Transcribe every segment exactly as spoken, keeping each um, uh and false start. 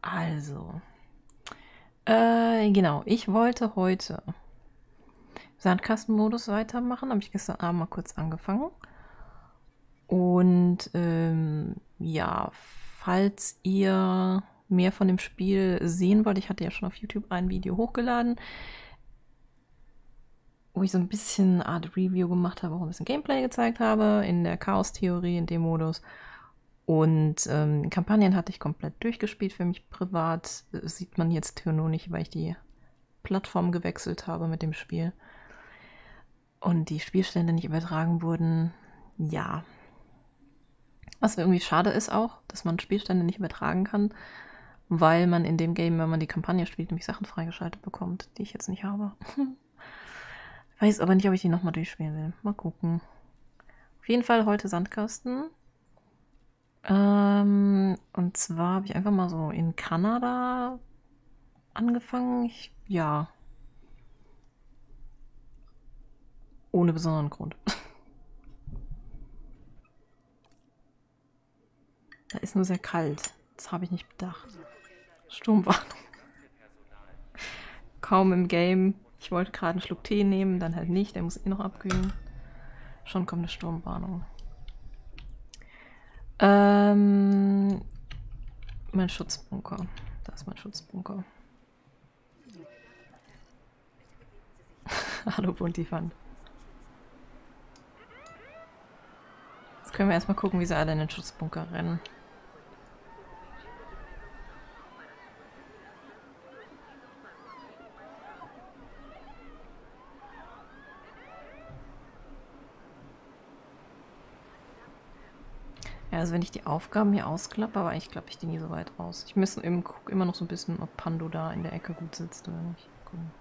Also, äh, genau, ich wollte heute Sandkastenmodus weitermachen, habe ich gestern Abend mal kurz angefangen. Und ähm, ja, falls ihr mehr von dem Spiel sehen wollt, ich hatte ja schon auf YouTube ein Video hochgeladen, wo ich so ein bisschen eine Art Review gemacht habe, auch ein bisschen Gameplay gezeigt habe, in der Chaos-Theorie, in dem Modus. Und ähm, Kampagnen hatte ich komplett durchgespielt für mich privat. Das sieht man jetzt hier nur nicht, weil ich die Plattform gewechselt habe mit dem Spiel. Und die Spielstände nicht übertragen wurden. Ja. Was irgendwie schade ist auch, dass man Spielstände nicht übertragen kann, weil man in dem Game, wenn man die Kampagne spielt, nämlich Sachen freigeschaltet bekommt, die ich jetzt nicht habe. Weiß aber nicht, ob ich die nochmal durchspielen will. Mal gucken. Auf jeden Fall heute Sandkasten. Ähm, und zwar habe ich einfach mal so in Kanada angefangen. Ich, ja. Ohne besonderen Grund. Da ist nur sehr kalt. Das habe ich nicht bedacht. Sturmwarnung. Kaum im Game. Ich wollte gerade einen Schluck Tee nehmen, dann halt nicht. Der muss eh noch abkühlen. Schon kommt eine Sturmwarnung. Ähm, mein Schutzbunker. Da ist mein Schutzbunker. Hallo Buntifan. Jetzt können wir erstmal gucken, wie sie alle in den Schutzbunker rennen. Ja, also wenn ich die Aufgaben hier ausklappe, aber eigentlich klappe ich die nie so weit aus. Ich müsste eben guck immer noch so ein bisschen, ob Pando da in der Ecke gut sitzt oder nicht. Gucken.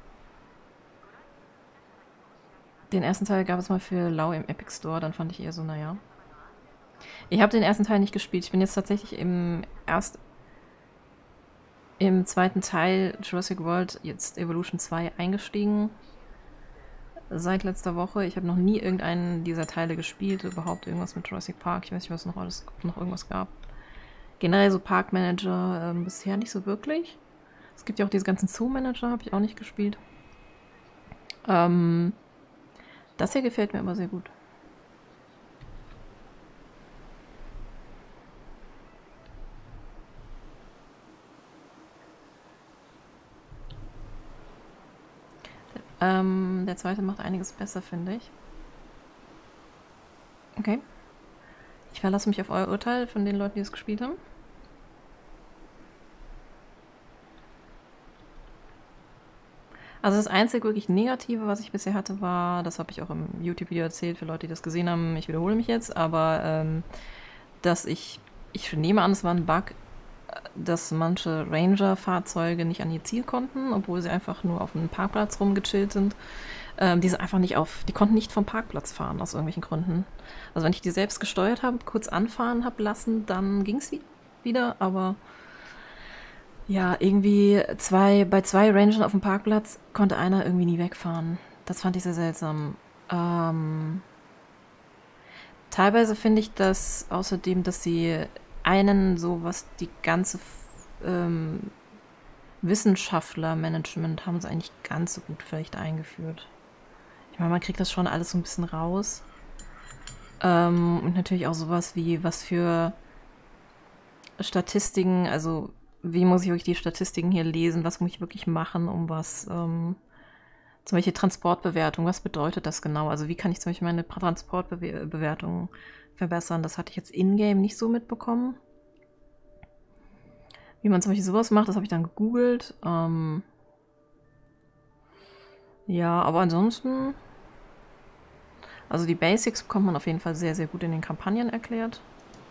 Den ersten Teil gab es mal für lau im Epic Store, dann fand ich eher so, naja. Ich habe den ersten Teil nicht gespielt. Ich bin jetzt tatsächlich im erst im zweiten Teil Jurassic World, jetzt Evolution zwei, eingestiegen. Seit letzter Woche. Ich habe noch nie irgendeinen dieser Teile gespielt, überhaupt irgendwas mit Jurassic Park. Ich weiß nicht, was noch alles, ob noch irgendwas gab. Generell so Parkmanager ähm, bisher nicht so wirklich. Es gibt ja auch diese ganzen Zoo-Manager, habe ich auch nicht gespielt. Ähm, das hier gefällt mir aber sehr gut. Ähm, der zweite macht einiges besser, finde ich. Okay. Ich verlasse mich auf euer Urteil von den Leuten, die es gespielt haben. Also das einzige wirklich Negative, was ich bisher hatte, war, das habe ich auch im YouTube-Video erzählt, für Leute, die das gesehen haben, ich wiederhole mich jetzt, aber ähm, dass ich, ich nehme an, es war ein Bug, dass manche Ranger-Fahrzeuge nicht an ihr Ziel konnten, obwohl sie einfach nur auf einem Parkplatz rumgechillt sind. Ähm, die sind einfach nicht auf, die konnten nicht vom Parkplatz fahren, aus irgendwelchen Gründen. Also wenn ich die selbst gesteuert habe, kurz anfahren habe lassen, dann ging es wieder, aber ja, irgendwie zwei, bei zwei Rangern auf dem Parkplatz konnte einer irgendwie nie wegfahren. Das fand ich sehr seltsam. Ähm, teilweise finde ich das außerdem, dass sie einen, so was die ganze ähm, Wissenschaftler-Management haben sie eigentlich ganz so gut vielleicht eingeführt. Ich meine, man kriegt das schon alles so ein bisschen raus. Ähm, und natürlich auch sowas wie, was für Statistiken, also wie muss ich wirklich die Statistiken hier lesen, was muss ich wirklich machen, um was, ähm, zum Beispiel Transportbewertung, was bedeutet das genau? Also wie kann ich zum Beispiel meine Transportbewertung verbessern? Das hatte ich jetzt in-game nicht so mitbekommen. Wie man zum Beispiel sowas macht, das habe ich dann gegoogelt. Ähm ja, aber ansonsten, also die Basics bekommt man auf jeden Fall sehr, sehr gut in den Kampagnen erklärt.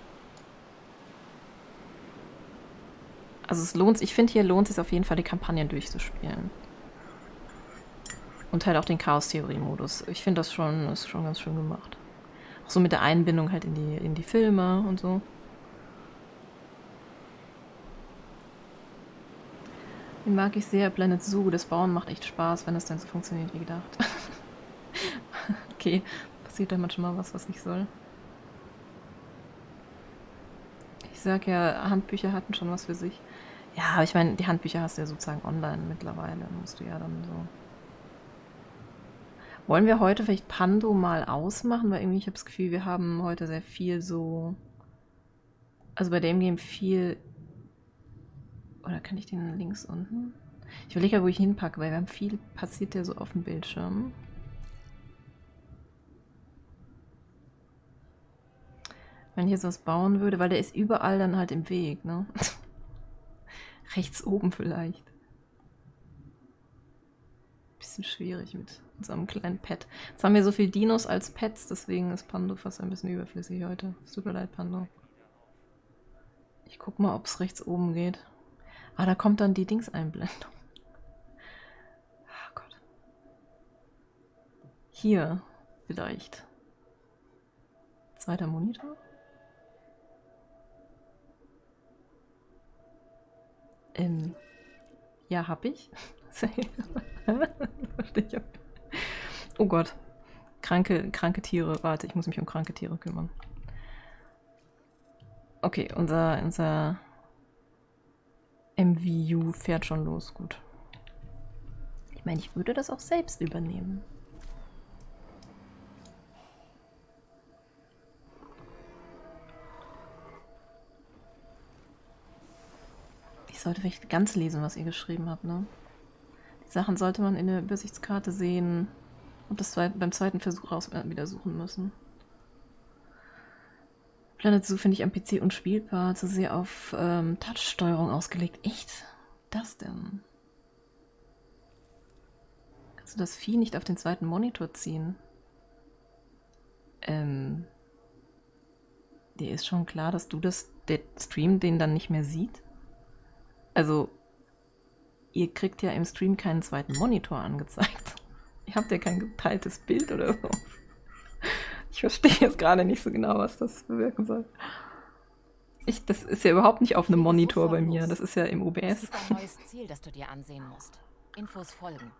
Also es lohnt, ich finde, hier lohnt es sich auf jeden Fall, die Kampagnen durchzuspielen. Und halt auch den Chaos-Theorie-Modus. Ich finde das schon, das ist schon ganz schön gemacht. Auch so mit der Einbindung halt in die, in die Filme und so. Den mag ich sehr, Planet Zoo. Das Bauen macht echt Spaß, wenn das dann so funktioniert wie gedacht. Okay, passiert da manchmal was, was nicht soll. Ich sag ja, Handbücher hatten schon was für sich. Ja, aber ich meine, die Handbücher hast du ja sozusagen online mittlerweile. Dann musst du ja dann so. Wollen wir heute vielleicht Pando mal ausmachen? Weil irgendwie, ich habe das Gefühl, wir haben heute sehr viel so. Also bei dem Game viel. Oder kann ich den links unten? Ich überlege ja, wo ich ihn hinpacke, weil wir haben viel passiert ja so auf dem Bildschirm. Wenn ich jetzt was bauen würde, weil der ist überall dann halt im Weg, ne? Rechts oben vielleicht. Bisschen schwierig mit unserem kleinen Pet. Jetzt haben wir so viel Dinos als Pets, deswegen ist Pando fast ein bisschen überflüssig heute. Es tut mir leid, Pando. Ich guck mal, ob es rechts oben geht. Ah, da kommt dann die Dingseinblendung. Ah Gott. Hier, vielleicht. Zweiter Monitor. Ähm, ja, hab ich. Verstehe ich. Oh Gott. Kranke, kranke Tiere. Warte, ich muss mich um kranke Tiere kümmern. Okay, unser, unser M V U fährt schon los. Gut. Ich meine, ich würde das auch selbst übernehmen. Ich sollte vielleicht ganz lesen, was ihr geschrieben habt, ne? Die Sachen sollte man in der Übersichtskarte sehen und das beim zweiten Versuch raus wieder suchen müssen. Planet Zoo finde ich am P C unspielbar, zu sehr auf ähm, Touch-Steuerung ausgelegt. Echt? Das denn? Kannst du das Vieh nicht auf den zweiten Monitor ziehen? Ähm. Dir ist schon klar, dass du das, der Stream den dann nicht mehr sieht? Also, ihr kriegt ja im Stream keinen zweiten Monitor angezeigt. Ihr habt ja kein geteiltes Bild oder so. Ich verstehe jetzt gerade nicht so genau, was das bewirken soll. Ich, das ist ja überhaupt nicht auf einem Monitor bei mir. Das ist ja im O B S. Es gibt ein neues Ziel, das du dir ansehen musst. Infos folgen.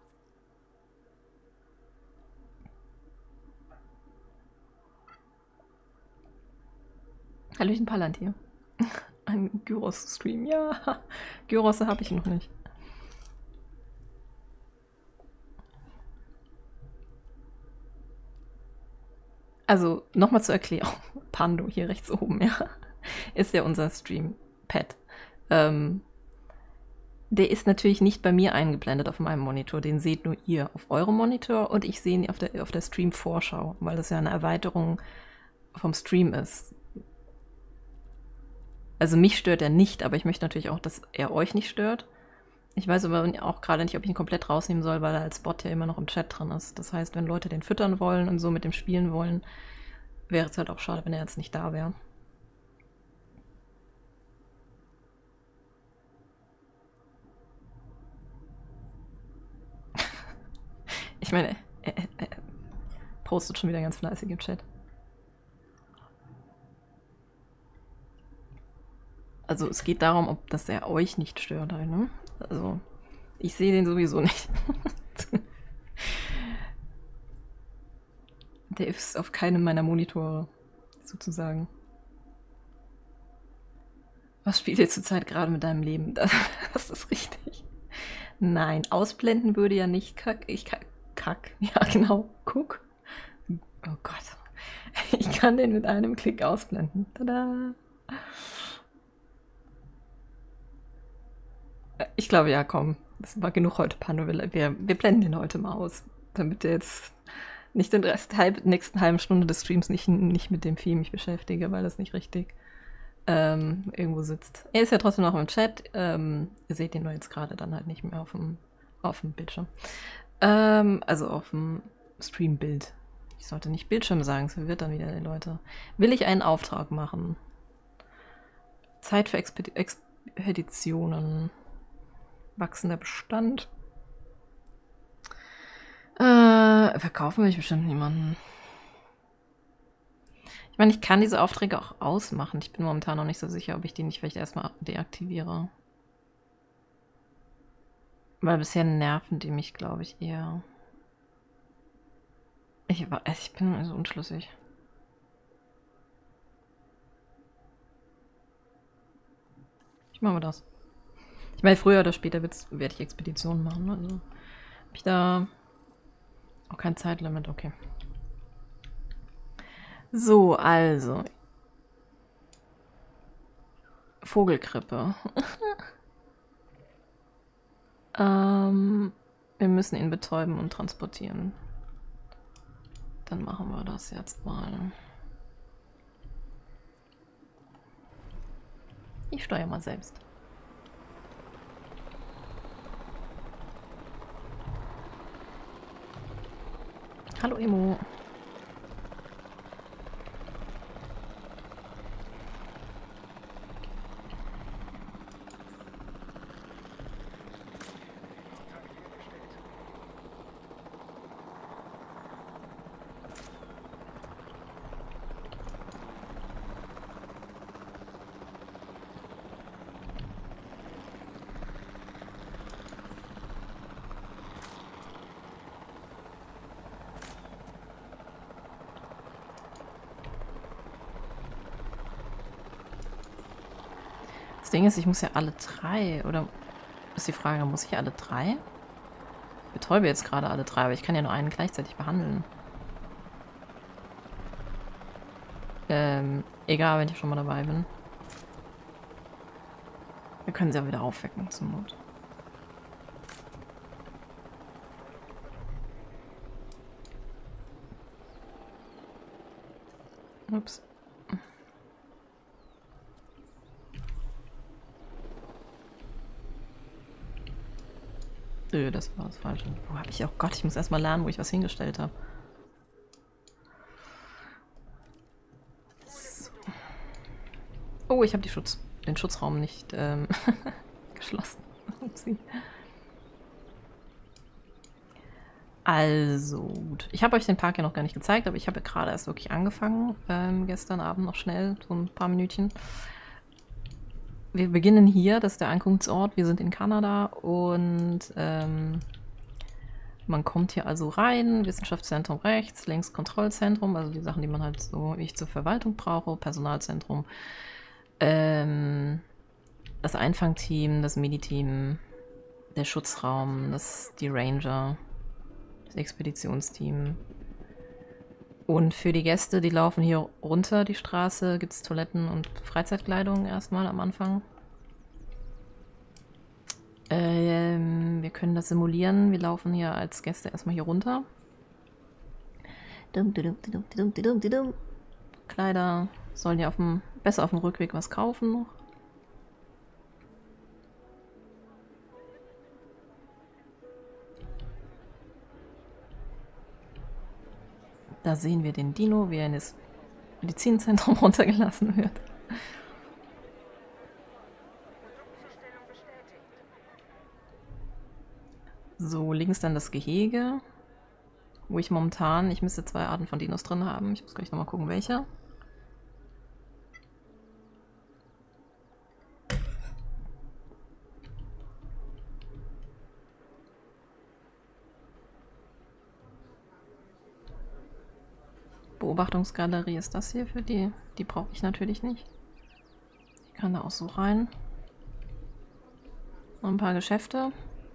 Hallöchen Palantir. Ein Gyros-Stream. Ja, Gyros habe ich noch nicht. Also, nochmal zur Erklärung. Pando hier rechts oben, ja. Ist ja unser Stream-Pad. Ähm, der ist natürlich nicht bei mir eingeblendet auf meinem Monitor. Den seht nur ihr auf eurem Monitor und ich sehe ihn auf der, auf der Stream-Vorschau, weil das ja eine Erweiterung vom Stream ist. Also mich stört er nicht, aber ich möchte natürlich auch, dass er euch nicht stört. Ich weiß aber auch gerade nicht, ob ich ihn komplett rausnehmen soll, weil er als Bot ja immer noch im Chat drin ist. Das heißt, wenn Leute den füttern wollen und so mit dem spielen wollen, wäre es halt auch schade, wenn er jetzt nicht da wäre. Ich meine, er, er, er postet schon wieder ganz fleißig im Chat. Also es geht darum, ob das er euch nicht stört halt, ne? Also ich sehe den sowieso nicht. Der ist auf keinem meiner Monitore, sozusagen. Was spielt ihr zurzeit gerade mit deinem Leben? Das ist richtig. Nein, ausblenden würde ja nicht kack. Ich kack. Kack. Ja, genau. Guck. Oh Gott. Ich kann den mit einem Klick ausblenden. Tada! Ich glaube, ja, komm. Das war genug heute, Pano. Wir, wir, wir blenden den heute mal aus. Damit der jetzt nicht den Rest halb, nächsten halben Stunde des Streams nicht, nicht mit dem Vieh mich beschäftige, weil das nicht richtig ähm, irgendwo sitzt. Er ist ja trotzdem noch im Chat. Ähm, ihr seht ihn nur jetzt gerade dann halt nicht mehr auf dem, auf dem Bildschirm. Ähm, also auf dem Streambild. Ich sollte nicht Bildschirm sagen, es verwirrt dann wieder die Leute. Will ich einen Auftrag machen? Zeit für Expedi Expeditionen. Wachsender Bestand. Äh, verkaufen will ich bestimmt niemanden. Ich meine, ich kann diese Aufträge auch ausmachen. Ich bin momentan noch nicht so sicher, ob ich die nicht vielleicht erstmal deaktiviere. Weil bisher nerven die mich, glaube ich, eher. Ich, ich bin also unschlüssig. Ich mache mal das. Ich meine, früher oder später werde ich Expeditionen machen. Also habe ich da auch kein Zeitlimit, okay. So, also. Vogelgrippe. ähm, wir müssen ihn betäuben und transportieren. Dann machen wir das jetzt mal. Ich steuere mal selbst. Hallo Emo. Das Ding ist, ich muss ja alle drei, oder ist die Frage, muss ich alle drei? Ich betäube jetzt gerade alle drei, aber ich kann ja nur einen gleichzeitig behandeln. Ähm, egal, wenn ich schon mal dabei bin. Wir können sie ja wieder aufwecken, zum Not. Ups. Nö, das war das Falsche. Wo habe ich... Oh Gott, ich muss erstmal lernen, wo ich was hingestellt habe. So. Oh, ich habe die Schutz, den Schutzraum nicht ähm, geschlossen. Also, gut. Ich habe euch den Park ja noch gar nicht gezeigt, aber ich habe gerade erst wirklich angefangen. Ähm, gestern Abend noch schnell, so ein paar Minütchen. Wir beginnen hier, das ist der Ankunftsort. Wir sind in Kanada und ähm, man kommt hier also rein. Wissenschaftszentrum rechts, links Kontrollzentrum, also die Sachen, die man halt so wie ich zur Verwaltung brauche. Personalzentrum. Ähm, das Einfangteam, das Mediteam, der Schutzraum, das, die Ranger, das Expeditionsteam. Und für die Gäste, die laufen hier runter die Straße, gibt es Toiletten und Freizeitkleidung erstmal am Anfang. Ähm, wir können das simulieren. Wir laufen hier als Gäste erstmal hier runter. Dum, dum, dum, dum, dum, dum, dum. Kleider sollen ja auf dem, besser auf dem Rückweg was kaufen noch. Da sehen wir den Dino, wie er in das Medizinzentrum runtergelassen wird. So, links dann das Gehege, wo ich momentan, ich müsste zwei Arten von Dinos drin haben. Ich muss gleich nochmal gucken, welche. Beobachtungsgalerie ist das hier für die. Die brauche ich natürlich nicht. Ich kann da auch so rein. Noch ein paar Geschäfte.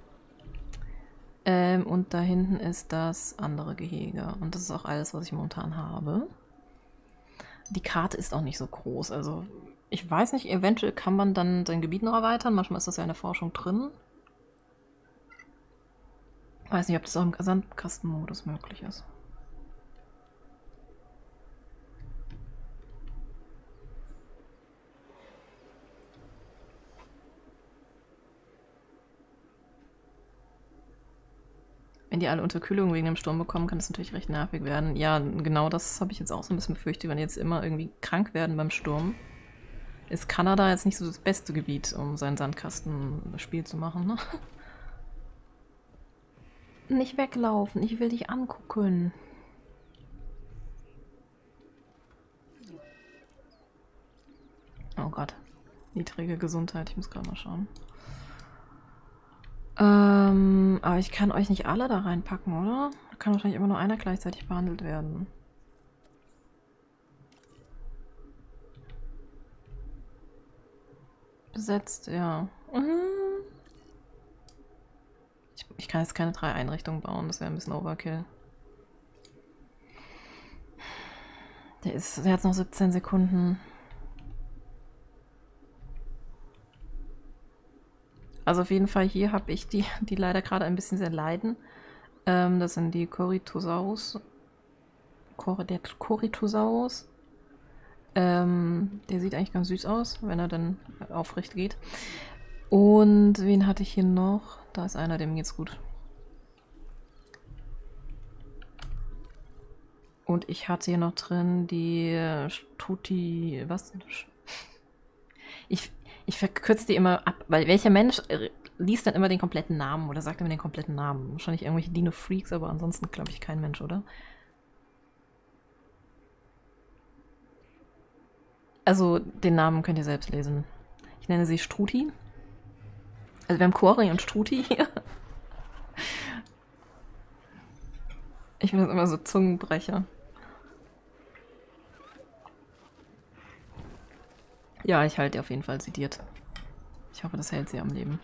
Ähm, und da hinten ist das andere Gehege. Und das ist auch alles, was ich momentan habe. Die Karte ist auch nicht so groß. Also ich weiß nicht, eventuell kann man dann sein Gebiet noch erweitern. Manchmal ist das ja in der Forschung drin. Ich weiß nicht, ob das auch im Sandkastenmodus möglich ist. Wenn die alle Unterkühlung wegen dem Sturm bekommen, kann das natürlich recht nervig werden. Ja, genau das habe ich jetzt auch so ein bisschen befürchtet, wenn die jetzt immer irgendwie krank werden beim Sturm. Ist Kanada jetzt nicht so das beste Gebiet, um sein Sandkastenspiel zu machen, ne? Nicht weglaufen, ich will dich angucken. Oh Gott. Niedrige Gesundheit, ich muss gerade mal schauen. Ähm, aber ich kann euch nicht alle da reinpacken, oder? Da kann wahrscheinlich immer nur einer gleichzeitig behandelt werden. Besetzt, ja. Mhm. Ich kann jetzt keine drei Einrichtungen bauen, das wäre ein bisschen Overkill. Der ist, der hat noch siebzehn Sekunden. Also auf jeden Fall hier habe ich die, die leider gerade ein bisschen sehr leiden. Ähm, das sind die Corythosaurus. Cor der Corythosaurus. Ähm, der sieht eigentlich ganz süß aus, wenn er dann aufrecht geht. Und wen hatte ich hier noch? Da ist einer, dem geht's gut. Und ich hatte hier noch drin die Struti... Was? Ich, ich verkürze die immer ab, weil welcher Mensch liest dann immer den kompletten Namen oder sagt immer den kompletten Namen? Wahrscheinlich irgendwelche Dino-Freaks, aber ansonsten glaube ich kein Mensch, oder? Also, den Namen könnt ihr selbst lesen. Ich nenne sie Struti. Also, wir haben Cory und Struti hier. Ich finde das immer so Zungenbrecher. Ja, ich halte die auf jeden Fall sediert. Ich hoffe, das hält sie am Leben.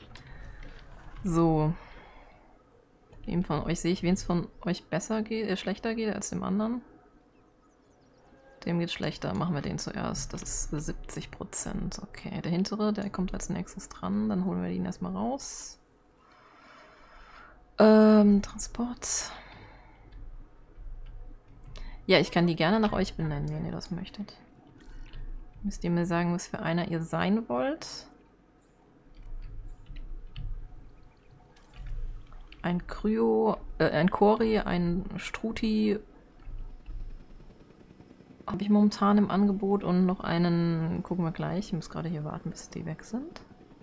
So. Wem von euch sehe ich, wen es von euch besser geht, äh, schlechter geht als dem anderen? Dem geht schlechter. Machen wir den zuerst. Das ist siebzig Prozent. Okay, der hintere, der kommt als nächstes dran. Dann holen wir ihn erstmal raus. Ähm, Transport. Ja, ich kann die gerne nach euch benennen, wenn ihr das möchtet. Müsst ihr mir sagen, was für einer ihr sein wollt. Ein Kryo, äh, ein Cory, ein Struti habe ich momentan im Angebot und noch einen, gucken wir gleich, ich muss gerade hier warten, bis die weg sind.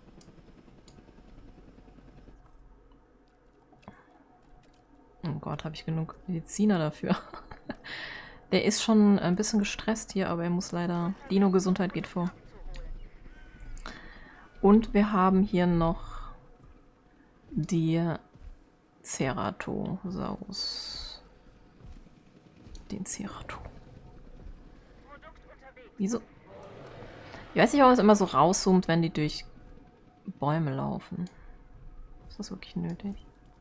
Oh Gott, habe ich genug Mediziner dafür. Der ist schon ein bisschen gestresst hier, aber er muss leider... Dino-Gesundheit geht vor. Und wir haben hier noch die Ceratosaurus. Den Cerato. Wieso? Ich weiß nicht, warum es immer so rauszoomt, wenn die durch Bäume laufen. Ist das wirklich nötig?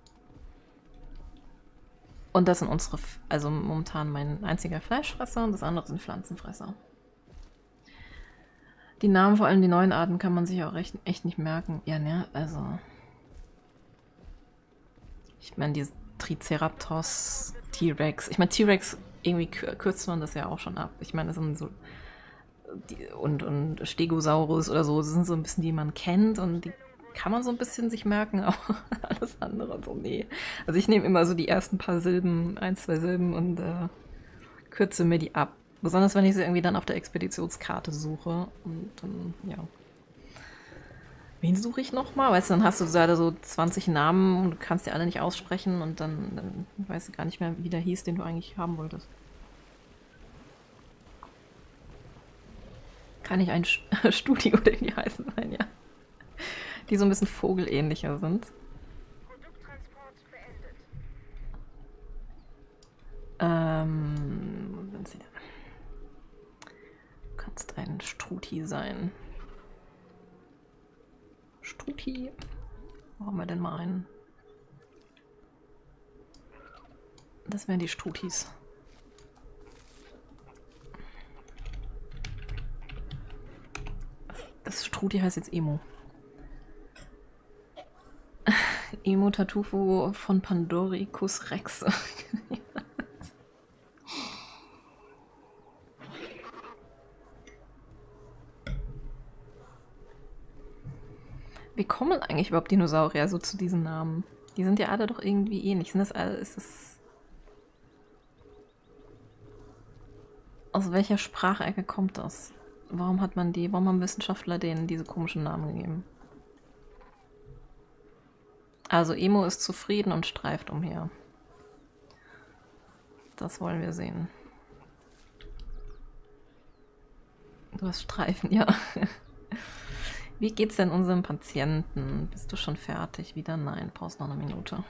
Und das sind unsere, also momentan mein einziger Fleischfresser und das andere sind Pflanzenfresser. Die Namen, vor allem die neuen Arten, kann man sich auch echt, echt nicht merken. Ja, ne, also... Ich meine, die Triceratops, T-Rex. Ich meine, T-Rex, irgendwie kürzt man das ja auch schon ab. Ich meine, das sind so... Die, und, und Stegosaurus oder so, das sind so ein bisschen, die man kennt und die kann man so ein bisschen sich merken, aber alles andere so, nee. Also ich nehme immer so die ersten paar Silben, ein, zwei Silben und äh, kürze mir die ab. Besonders wenn ich sie irgendwie dann auf der Expeditionskarte suche. Und dann, ja. Wen suche ich nochmal? Weißt du, dann hast du da so zwanzig Namen und du kannst die alle nicht aussprechen und dann, dann weißt du gar nicht mehr, wie der hieß, den du eigentlich haben wolltest. Kann ich ein Studi oder wie die heißen sein, ja. Die so ein bisschen vogelähnlicher sind. Ähm, wo sind sie denn? Du kannst ein Struti sein. Struti. Wo haben wir denn mal einen? Das wären die Strutis. Das Struti heißt jetzt Emo. Emo Tartufo von Pandoricus Rex. Wie kommen eigentlich überhaupt Dinosaurier so zu diesen Namen? Die sind ja alle doch irgendwie ähnlich. Sind das alle, ist das... Aus welcher Sprachecke kommt das? Warum hat man die, warum haben Wissenschaftler denen diese komischen Namen gegeben? Also Emo ist zufrieden und streift umher. Das wollen wir sehen. Du hast Streifen, ja. Wie geht's denn unserem Patienten? Bist du schon fertig? Wieder nein, brauchst noch eine Minute.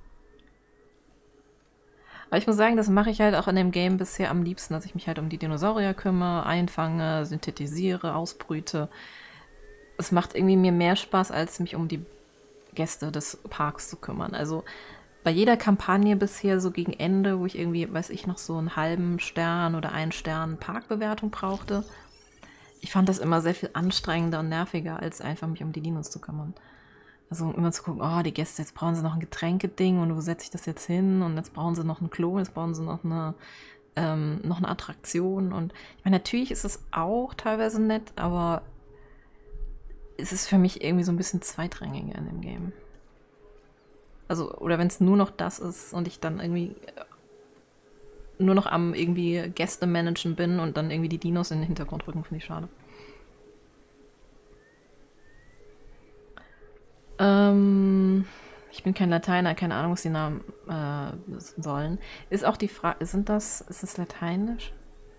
Aber ich muss sagen, das mache ich halt auch in dem Game bisher am liebsten, dass ich mich halt um die Dinosaurier kümmere, einfange, synthetisiere, ausbrüte. Es macht irgendwie mir mehr Spaß, als mich um die Gäste des Parks zu kümmern. Also bei jeder Kampagne bisher so gegen Ende, wo ich irgendwie, weiß ich, noch so einen halben Stern oder einen Stern Parkbewertung brauchte, ich fand das immer sehr viel anstrengender und nerviger, als einfach mich um die Dinos zu kümmern. Also immer zu gucken, oh, die Gäste, jetzt brauchen sie noch ein Getränkeding und wo setze ich das jetzt hin und jetzt brauchen sie noch ein Klo, jetzt brauchen sie noch eine, ähm, noch eine Attraktion und ich meine, natürlich ist es auch teilweise nett, aber es ist für mich irgendwie so ein bisschen zweitrangiger in dem Game. Also, oder wenn es nur noch das ist und ich dann irgendwie nur noch am irgendwie Gäste managen bin und dann irgendwie die Dinos in den Hintergrund rücken, finde ich schade. Ähm, ich bin kein Lateiner, keine Ahnung, was die Namen äh, sollen. Ist auch die Frage, sind das, ist das lateinisch?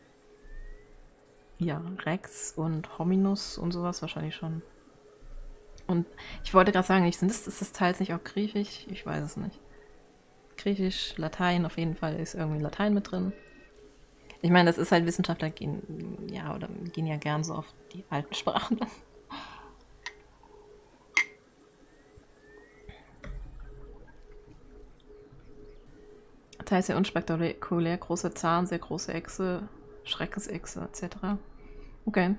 Ja, Rex und Hominus und sowas wahrscheinlich schon. Und ich wollte gerade sagen, ist das, ist das teils nicht auch griechisch? Ich weiß es nicht. Griechisch, Latein, auf jeden Fall ist irgendwie Latein mit drin. Ich meine, das ist halt, Wissenschaftler gehen, ja, oder gehen ja gern so auf die alten Sprachen. Teils sehr unspektakulär, großer Zahn, sehr große Echse, Schreckensechse, et cetera. Okay.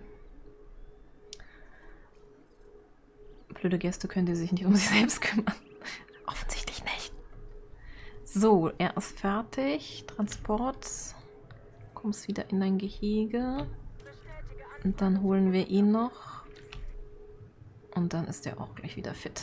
Blöde Gäste können die sich nicht um sich selbst kümmern. Offensichtlich nicht. So, er ist fertig. Transport. Kommst wieder in dein Gehege. Und dann holen wir ihn noch. Und dann ist er auch gleich wieder fit.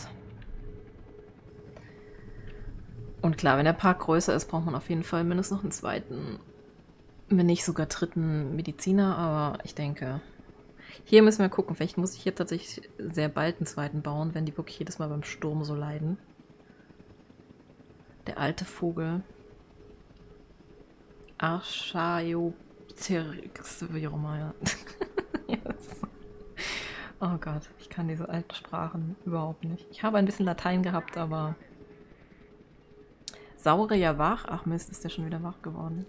Und klar, wenn der Park größer ist, braucht man auf jeden Fall mindestens noch einen zweiten, wenn nicht sogar dritten Mediziner. Aber ich denke, hier müssen wir gucken. Vielleicht muss ich hier tatsächlich sehr bald einen zweiten bauen, wenn die wirklich jedes Mal beim Sturm so leiden. Der alte Vogel. Archaeopteryx, wie auch immer, ja. Yes. Oh Gott, ich kann diese alten Sprachen überhaupt nicht. Ich habe ein bisschen Latein gehabt, aber... Saure ja wach? Ach Mist, ist der schon wieder wach geworden.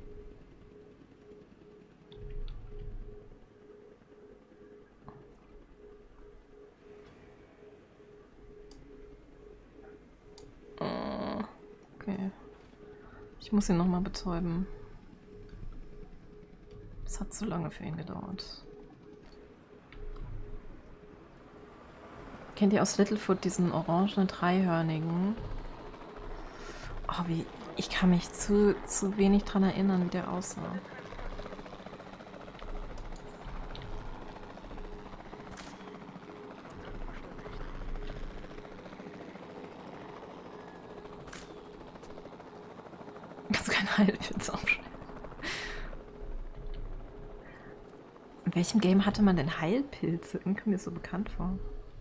Oh, okay. Ich muss ihn nochmal betäuben. Es hat zu lange für ihn gedauert. Kennt ihr aus Littlefoot diesen orangenen dreihörnigen? Oh, wie... Ich kann mich zu, zu wenig dran erinnern, wie der aussah. Kannst du keine Heilpilze aufschreiben? In welchem Game hatte man denn Heilpilze? Irgendwie kommt mir das so bekannt vor.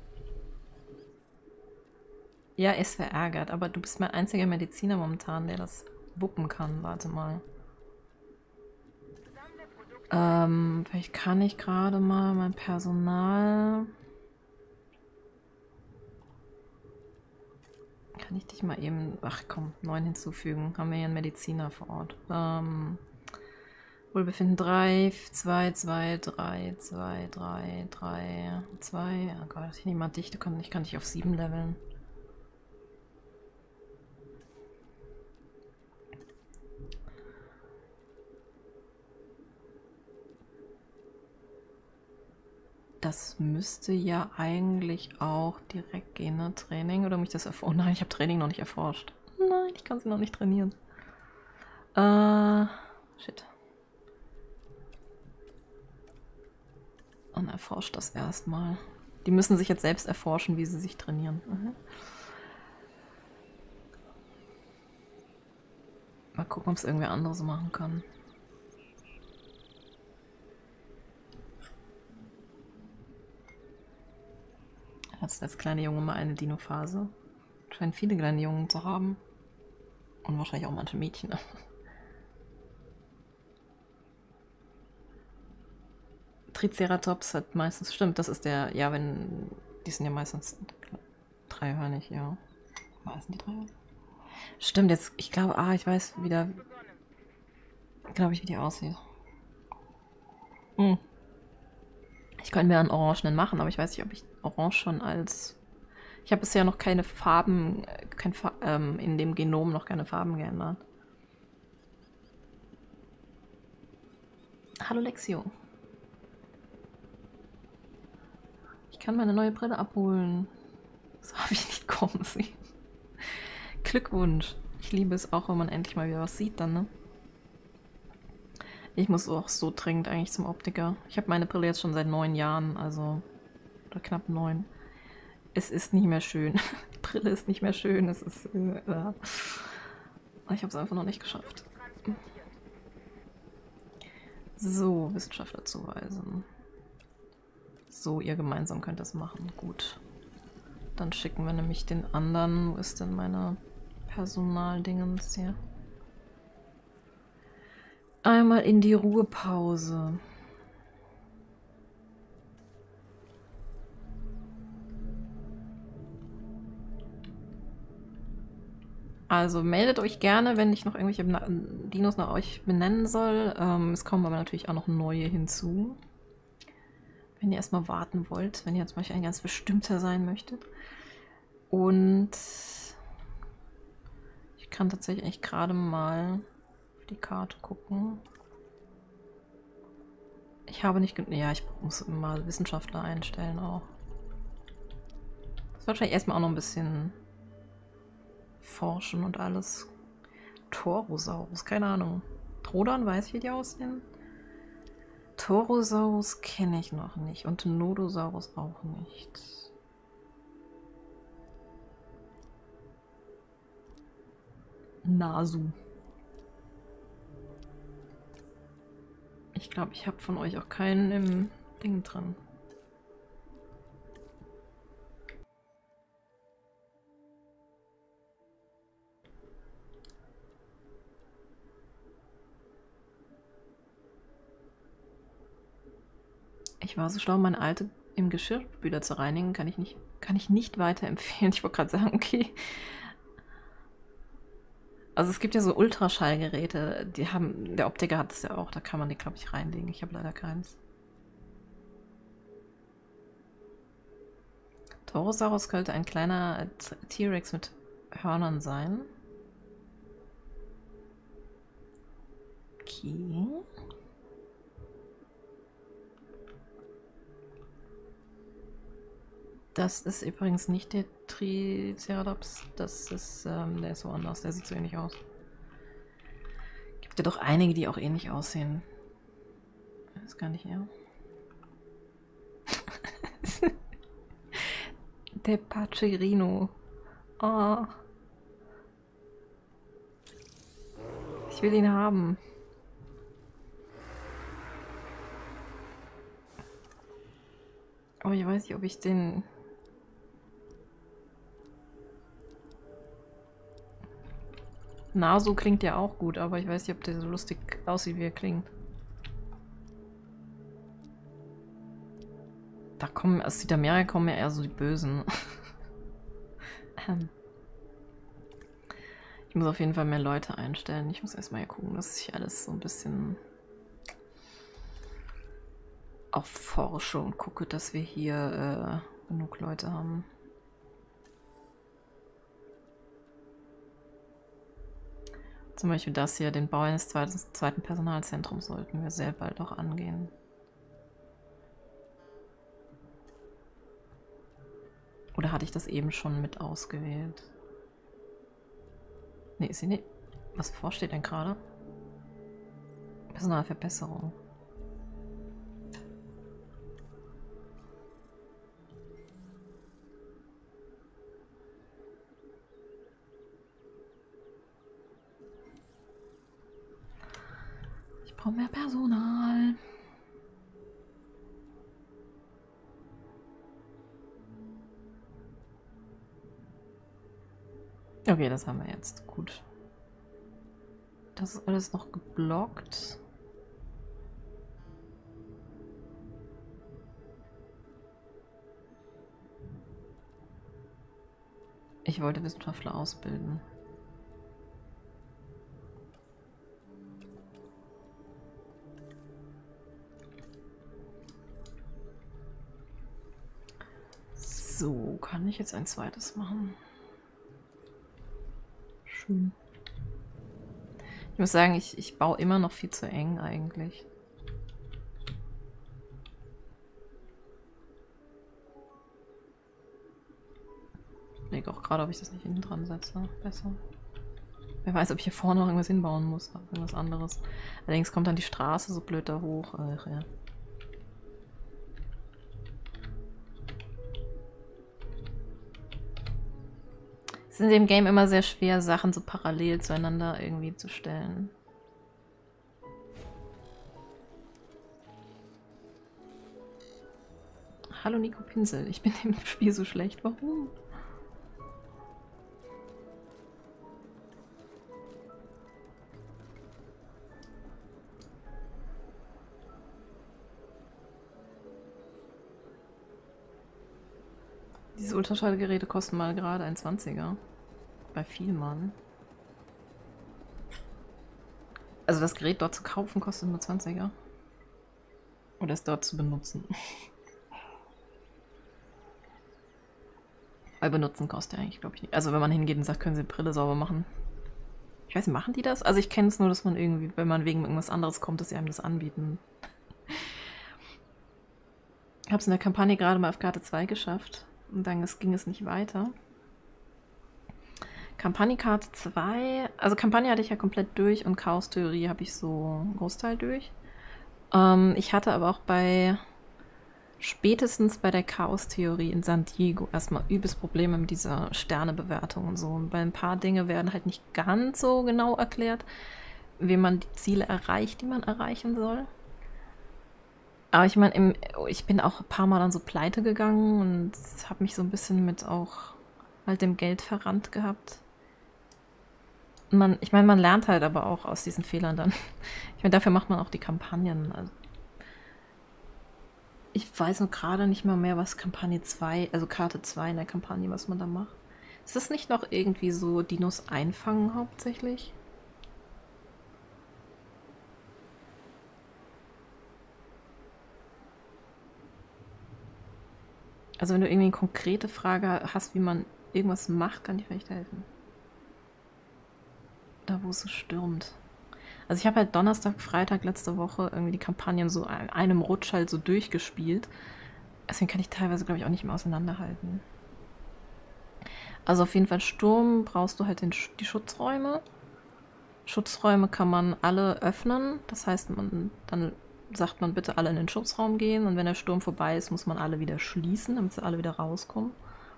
Ja, es verärgert, aber du bist mein einziger Mediziner momentan, der das wuppen kann. Warte mal. Ähm, vielleicht kann ich gerade mal mein Personal... Kann ich dich mal eben... Ach komm, neun hinzufügen. Haben wir hier einen Mediziner vor Ort. Ähm... Wohlbefinden drei, zwei, zwei, drei, zwei, drei, drei, zwei. Oh Gott, ich nehme mal dich. Du kann, ich kann dich auf sieben leveln. Das müsste ja eigentlich auch direkt gehen, ne? Training, oder muss ich das erforschen? Oh nein, ich habe Training noch nicht erforscht. Nein, ich kann sie noch nicht trainieren. Äh, shit. Und erforscht das erstmal. Die müssen sich jetzt selbst erforschen, wie sie sich trainieren. Mhm. Mal gucken, ob es irgendwer anderes machen kann. Hast als kleine Junge mal eine Dino-Phase? Scheinen viele kleine Jungen zu haben. Und wahrscheinlich auch manche Mädchen. Triceratops hat meistens... Stimmt, das ist der... Ja, wenn... Die sind ja meistens dreihörnig, ja. Was sind die dreihörnig? Stimmt, jetzt... Ich glaube... Ah, ich weiß wieder... Glaube ich, wie die aussieht. Hm. Ich könnte mir einen Orangenen machen, aber ich weiß nicht, ob ich Orange schon als Ich habe bisher noch keine Farben, kein Fa ähm, in dem Genom noch keine Farben geändert. Hallo Lexio. Ich kann meine neue Brille abholen. Das habe ich nicht kommen sehen. Glückwunsch. Ich liebe es auch, wenn man endlich mal wieder was sieht dann, ne? Ich muss auch so dringend eigentlich zum Optiker. Ich habe meine Brille jetzt schon seit neun Jahren, also oder knapp neun. Es ist nicht mehr schön. Die Brille ist nicht mehr schön. Es ist. Äh, ja. Ich habe es einfach noch nicht geschafft. So, Wissenschaftler zuweisen. So, ihr gemeinsam könnt das machen. Gut. Dann schicken wir nämlich den anderen. Wo ist denn meine Personaldingens hier? Einmal in die Ruhepause. Also meldet euch gerne, wenn ich noch irgendwelche Dinos nach euch benennen soll. Ähm, es kommen aber natürlich auch noch neue hinzu. Wenn ihr erstmal warten wollt, wenn ihr zum Beispiel ein ganz bestimmter sein möchtet. Und ich kann tatsächlich echt gerade mal auf die Karte gucken. Ich habe nicht... Ja, ich muss mal Wissenschaftler einstellen auch. Das wird wahrscheinlich erstmal auch noch ein bisschen forschen und alles. Torosaurus, keine Ahnung. Trodon, weiß ich, wie die aussehen. Torosaurus kenne ich noch nicht und Nodosaurus auch nicht. Nasu. Ich glaube, ich habe von euch auch keinen im Ding drin. Ich war so schlau, meine alte im Geschirrspüler zu reinigen, kann ich nicht, kann ich nicht weiterempfehlen. Ich wollte gerade sagen, okay. Also es gibt ja so Ultraschallgeräte, die haben, der Optiker hat es ja auch, da kann man die, glaube ich, reinlegen. Ich habe leider keins. Torosaurus könnte ein kleiner T-Rex mit Hörnern sein. Okay. Das ist übrigens nicht der Triceratops, das ist, ähm, der ist so anders, der sieht so ähnlich aus. Gibt ja doch einige, die auch ähnlich aussehen. Das ist gar nicht er. Der Pacerino. Oh. Ich will ihn haben. Aber ich weiß nicht, ob ich den... Naso klingt ja auch gut, aber ich weiß nicht, ob der so lustig aussieht, wie er klingt. Da kommen, aus Südamerika kommen ja eher so die Bösen. ähm. Ich muss auf jeden Fall mehr Leute einstellen. Ich muss erstmal hier gucken, dass ich alles so ein bisschen aufforsche und gucke, dass wir hier äh, genug Leute haben. Zum Beispiel das hier, den Bau eines zweiten, zweiten Personalzentrums sollten wir sehr bald auch angehen. Oder hatte ich das eben schon mit ausgewählt? Nee, ist sie nicht. Was vorsteht denn gerade? Personalverbesserung. Ich brauche mehr Personal. Okay, das haben wir jetzt. Gut. Das ist alles noch geblockt. Ich wollte Wissenschaftler ausbilden. So, kann ich jetzt ein zweites machen? Schön. Ich muss sagen, ich, ich baue immer noch viel zu eng eigentlich. Ich denke auch gerade, ob ich das nicht hinten dran setze. Besser. Wer weiß, ob ich hier vorne noch irgendwas hinbauen muss. Irgendwas anderes. Allerdings kommt dann die Straße so blöd da hoch. Ach, ja. Es ist in dem Game immer sehr schwer, Sachen so parallel zueinander irgendwie zu stellen. Hallo Nico Pinsel, ich bin im Spiel so schlecht. Warum? Diese Ultraschallgeräte kosten mal gerade ein Zwanziger. Bei Vielmann. Also das Gerät dort zu kaufen kostet nur Zwanziger. Oder es dort zu benutzen. Weil benutzen kostet ja eigentlich, glaube ich, nicht. Also wenn man hingeht und sagt, können Sie die Brille sauber machen. Ich weiß nicht, machen die das? Also ich kenne es nur, dass man irgendwie, wenn man wegen irgendwas anderes kommt, dass sie einem das anbieten. Ich habe es in der Kampagne gerade mal auf Karte zwei geschafft. Und dann ging es nicht weiter. Kampagne-Karte zwei, also Kampagne hatte ich ja komplett durch und Chaos-Theorie habe ich so einen Großteil durch. Ähm, ich hatte aber auch bei, spätestens bei der Chaos-Theorie in San Diego erstmal übelst Probleme mit dieser Sternebewertung und so. Und bei ein paar Dinge werden halt nicht ganz so genau erklärt, wie man die Ziele erreicht, die man erreichen soll. Aber ich meine, ich bin auch ein paar Mal dann so pleite gegangen und habe mich so ein bisschen mit auch halt dem Geld verrannt gehabt. Man, ich meine, man lernt halt aber auch aus diesen Fehlern dann. Ich meine, dafür macht man auch die Kampagnen. Also ich weiß nur gerade nicht mehr mehr, was Kampagne zwei, also Karte zwei in der Kampagne, was man da macht. Ist das nicht noch irgendwie so Dinos einfangen hauptsächlich? Also wenn du irgendwie eine konkrete Frage hast, wie man irgendwas macht, kann ich vielleicht helfen. Da wo es so stürmt. Also ich habe halt Donnerstag, Freitag letzte Woche irgendwie die Kampagnen so in einem Rutsch halt so durchgespielt. Deswegen kann ich teilweise, glaube ich, auch nicht mehr auseinanderhalten. Also auf jeden Fall Sturm brauchst du halt den, die Schutzräume. Schutzräume kann man alle öffnen. Das heißt, man dann sagt man bitte alle in den Schutzraum gehen. Und wenn der Sturm vorbei ist, muss man alle wieder schließen, damit sie alle wieder rauskommen.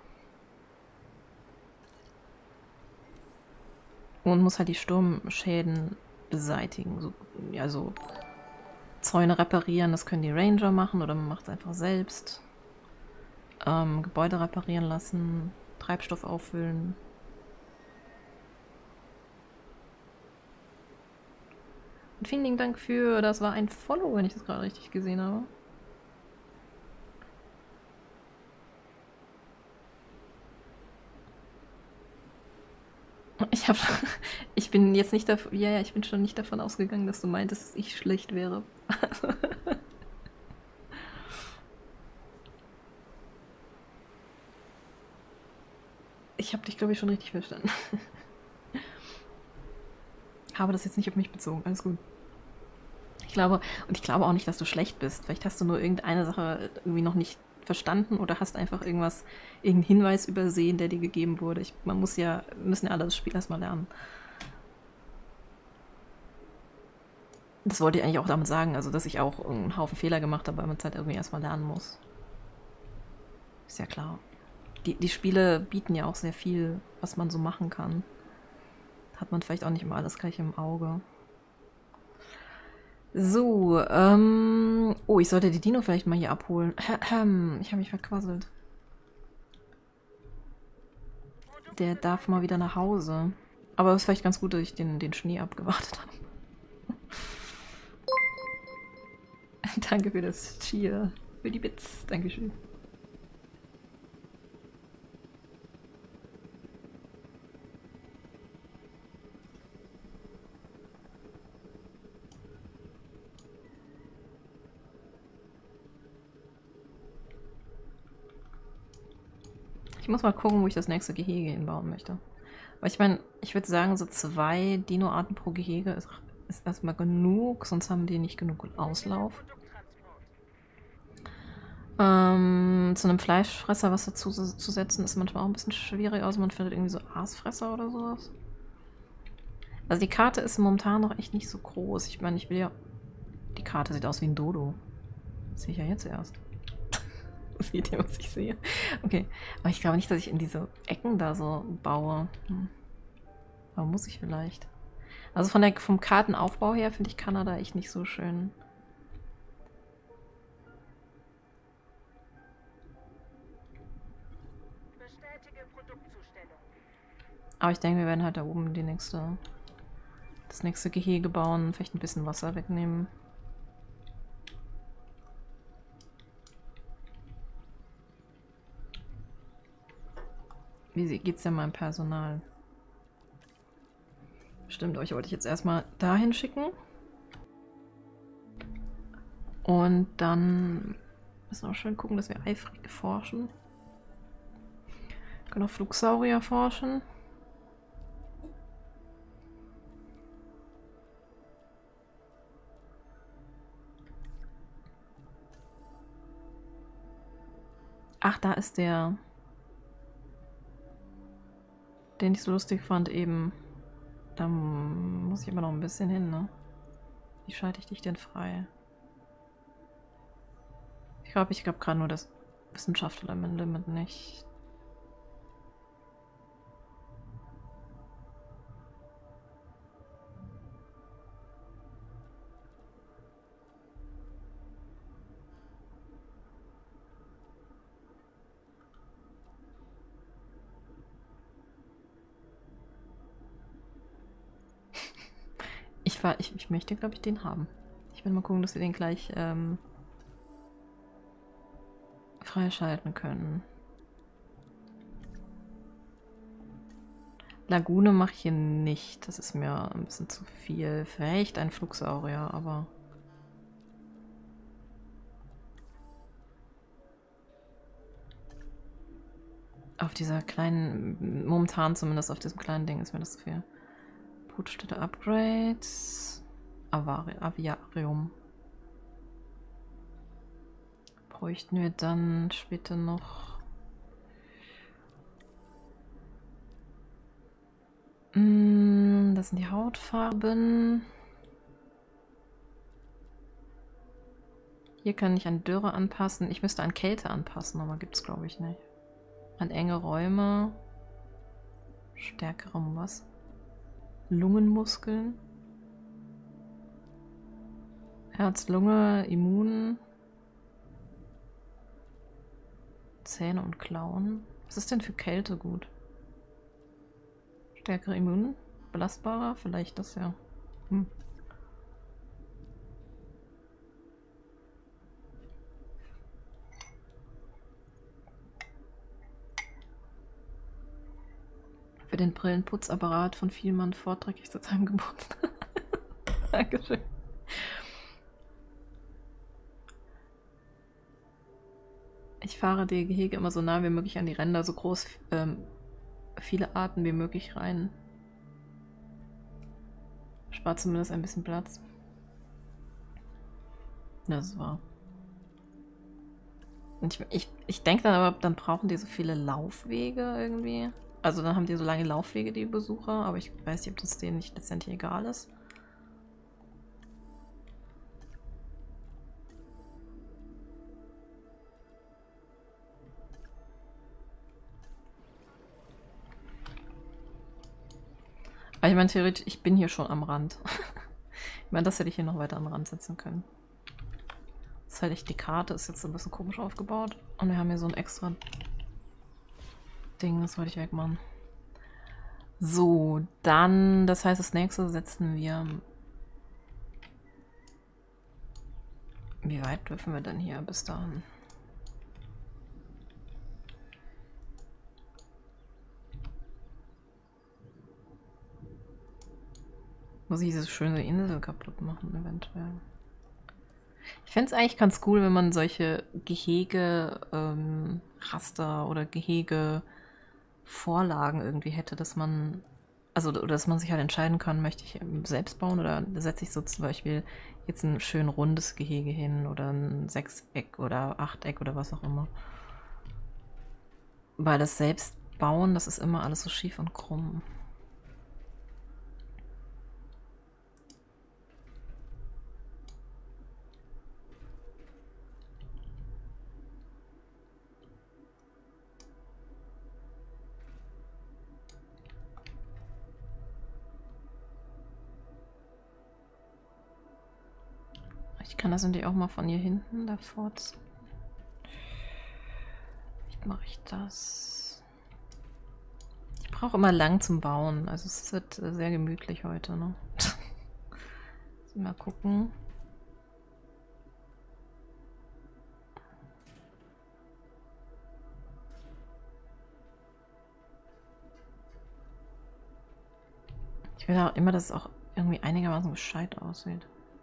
Und muss halt die Sturmschäden beseitigen. So, ja, so Zäune reparieren, das können die Ranger machen oder man macht es einfach selbst. Ähm, Gebäude reparieren lassen, Treibstoff auffüllen. Und vielen lieben Dank für, das war ein Follow, wenn ich das gerade richtig gesehen habe. Ich habe, ich bin jetzt nicht davon, ja, ja, ich bin schon nicht davon ausgegangen, dass du meintest, dass ich schlecht wäre. Ich habe dich, glaube ich, schon richtig verstanden. Habe das jetzt nicht auf mich bezogen, alles gut. Ich glaube, und ich glaube auch nicht, dass du schlecht bist. Vielleicht hast du nur irgendeine Sache irgendwie noch nicht verstanden oder hast einfach irgendwas, irgendeinen Hinweis übersehen, der dir gegeben wurde. Ich, man muss ja, müssen ja alle das Spiel erstmal lernen. Das wollte ich eigentlich auch damit sagen, also dass ich auch einen Haufen Fehler gemacht habe, weil man es halt irgendwie erstmal lernen muss. Ist ja klar. Die, die Spiele bieten ja auch sehr viel, was man so machen kann. Hat man vielleicht auch nicht immer alles gleich im Auge. So, ähm... oh, ich sollte die Dino vielleicht mal hier abholen. Ich habe mich verquasselt. Der darf mal wieder nach Hause. Aber es ist vielleicht ganz gut, dass ich den, den Schnee abgewartet habe. Danke für das Cheer. Für die Bits. Dankeschön. Ich muss mal gucken, wo ich das nächste Gehege hinbauen möchte. Weil ich meine, ich würde sagen, so zwei Dino-Arten pro Gehege ist, ist erstmal genug, sonst haben die nicht genug Auslauf. Ähm, zu einem Fleischfresser was dazu zu setzen, ist manchmal auch ein bisschen schwierig, außer man findet irgendwie so Aasfresser oder sowas. Also die Karte ist momentan noch echt nicht so groß. Ich meine, ich will ja... Die Karte sieht aus wie ein Dodo. Das sehe ich ja jetzt erst. Seht ihr, was ich sehe? Okay. Aber ich glaube nicht, dass ich in diese Ecken da so baue. Hm. Aber muss ich vielleicht. Also von der, vom Kartenaufbau her finde ich Kanada echt nicht so schön. Aber ich denke, wir werden halt da oben die nächste, das nächste Gehege bauen, vielleicht ein bisschen Wasser wegnehmen. Wie geht's denn meinem Personal? Stimmt, euch wollte ich jetzt erstmal dahin schicken. Und dann müssen wir auch schön gucken, dass wir eifrig forschen. Wir können auch Flugsaurier forschen. Ach, da ist der, den ich so lustig fand eben. Da muss ich immer noch ein bisschen hin, ne? Wie schalte ich dich denn frei? Ich glaube, ich glaube gerade nur das Wissenschaftler-Limit nicht. Ich, war, ich, ich möchte, glaube ich, den haben. Ich will mal gucken, dass wir den gleich ähm, freischalten können. Lagune mache ich hier nicht. Das ist mir ein bisschen zu viel. Vielleicht ein Flugsaurier, aber... Auf dieser kleinen... Momentan zumindest auf diesem kleinen Ding ist mir das zu viel. Brutstätte Upgrades. Avari Aviarium. Bräuchten wir dann später noch. Mm, das sind die Hautfarben. Hier kann ich an Dürre anpassen. Ich müsste an Kälte anpassen, aber gibt es glaube ich nicht. An enge Räume. Stärkerem was? Lungenmuskeln. Herz, Lunge, Immun. Zähne und Klauen. Was ist denn für Kälte gut? Stärkere Immun? Belastbarer? Vielleicht das ja. Hm. Für den Brillenputzapparat von Vielmann vorträglich zu seinem Geburtstag. Dankeschön. Ich fahre die Gehege immer so nah wie möglich an die Ränder, so groß, ähm, viele Arten wie möglich rein. Spart zumindest ein bisschen Platz. Das war. Und ich, ich, ich denke dann aber, dann brauchen die so viele Laufwege irgendwie. Also dann haben die so lange Laufwege, die Besucher, aber ich weiß nicht, ob das denen nicht letztendlich egal ist. Aber ich meine, theoretisch, ich bin hier schon am Rand. Ich meine, das hätte ich hier noch weiter am Rand setzen können. Das ist halt echt, die Karte ist jetzt ein bisschen komisch aufgebaut. Und wir haben hier so ein extra Ding, das wollte ich wegmachen. So, dann, das heißt, das nächste setzen wir... Wie weit dürfen wir denn hier bis dahin? Muss ich diese schöne Insel kaputt machen, eventuell. Ich fände es eigentlich ganz cool, wenn man solche Gehege, ähm, Raster oder Gehege Vorlagen irgendwie hätte, dass man, also oder dass man sich halt entscheiden kann, möchte ich selbst bauen oder setze ich so zum Beispiel jetzt ein schön rundes Gehege hin oder ein Sechseck oder Achteck oder was auch immer. Weil das Selbstbauen, das ist immer alles so schief und krumm. Ich kann das natürlich auch mal von hier hinten davor ziehen. Wie mache ich das? Ich brauche immer lang zum Bauen. Also es wird sehr gemütlich heute, ne? Mal gucken. Ich will auch immer, dass es auch irgendwie einigermaßen gescheit aussieht.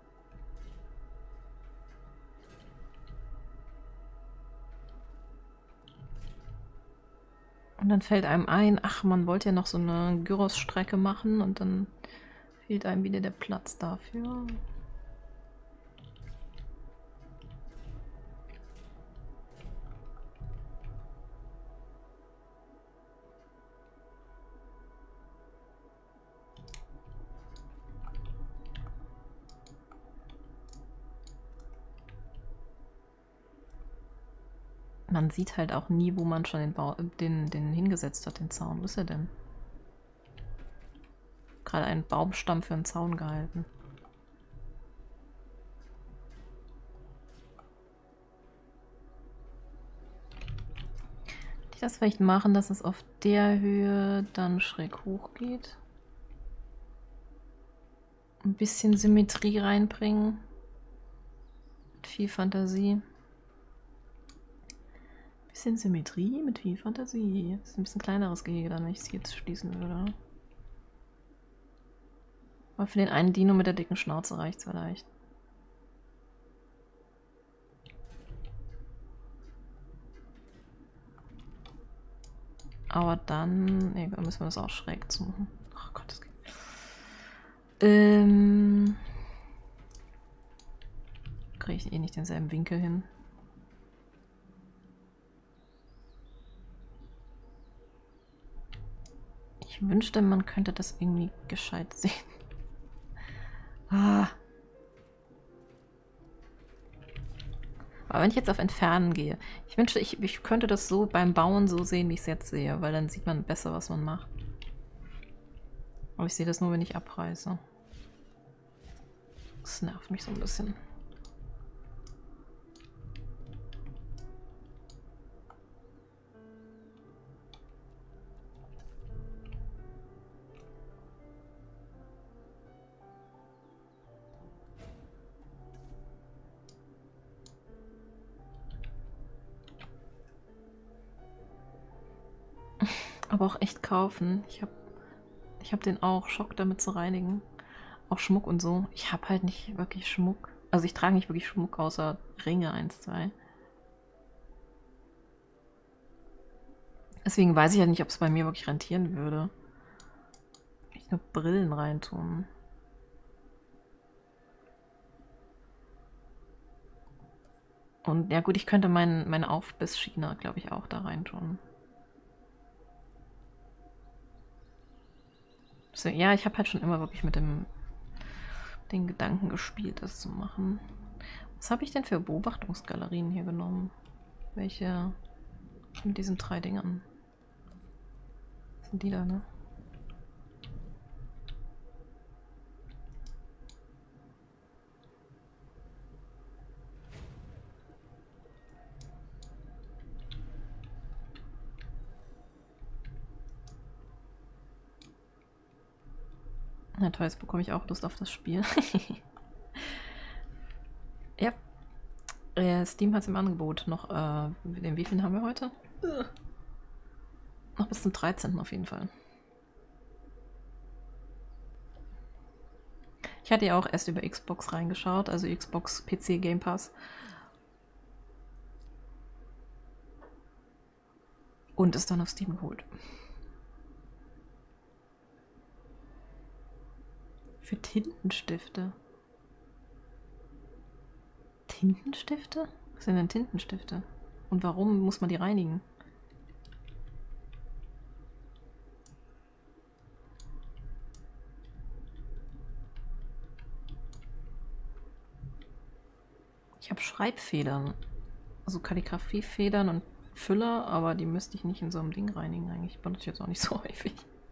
Und dann fällt einem ein, ach, man wollte ja noch so eine Gyros-Strecke machen und dann fehlt einem wieder der Platz dafür. Man sieht halt auch nie, wo man schon den, Bau, den, den hingesetzt hat, den Zaun. Wo ist er denn? Gerade einen Baumstamm für einen Zaun gehalten. Kann ich das vielleicht machen, dass es auf der Höhe dann schräg hoch geht? Ein bisschen Symmetrie reinbringen. Mit viel Fantasie. Bisschen Symmetrie mit viel Fantasie. Das ist ein bisschen kleineres Gehege dann, wenn ich es jetzt schließen würde. Aber für den einen Dino mit der dicken Schnauze reicht es vielleicht. Aber dann... Ne, dann müssen wir das auch schräg zu machen. Oh Gott, das geht. Ähm... Kriege ich eh nicht denselben Winkel hin. Ich wünschte, man könnte das irgendwie gescheit sehen. Ah. Aber wenn ich jetzt auf Entfernen gehe, ich wünschte, ich, ich könnte das so beim Bauen so sehen, wie ich es jetzt sehe, weil dann sieht man besser, was man macht. Aber ich sehe das nur, wenn ich abreiße. Das nervt mich so ein bisschen. Aber auch echt kaufen. Ich habe ich hab den auch. Schock damit zu reinigen. Auch Schmuck und so. Ich habe halt nicht wirklich Schmuck. Also ich trage nicht wirklich Schmuck, außer Ringe eins, zwei. Deswegen weiß ich ja nicht, ob es bei mir wirklich rentieren würde. Ich nur Brillen reintun. Und ja gut, ich könnte mein, meine Aufbissschiene, glaube ich, auch da reintun. So, ja, ich habe halt schon immer wirklich mit dem den Gedanken gespielt, das zu machen. Was habe ich denn für Beobachtungsgalerien hier genommen? Welche mit diesen drei Dingern? Was sind die da, ne? Na toll, jetzt bekomme ich auch Lust auf das Spiel. Ja. Äh, Steam hat es im Angebot. Noch, äh, den wievielten haben wir heute? Uh. Noch bis zum dreizehnten auf jeden Fall. Ich hatte ja auch erst über Xbox reingeschaut, also Xbox P C Game Pass. Und es dann auf Steam geholt. Für Tintenstifte. Tintenstifte? Was sind denn Tintenstifte? Und warum muss man die reinigen? Ich habe Schreibfedern. Also Kalligrafiefedern und Füller, aber die müsste ich nicht in so einem Ding reinigen eigentlich. Benutze ich jetzt auch nicht so häufig.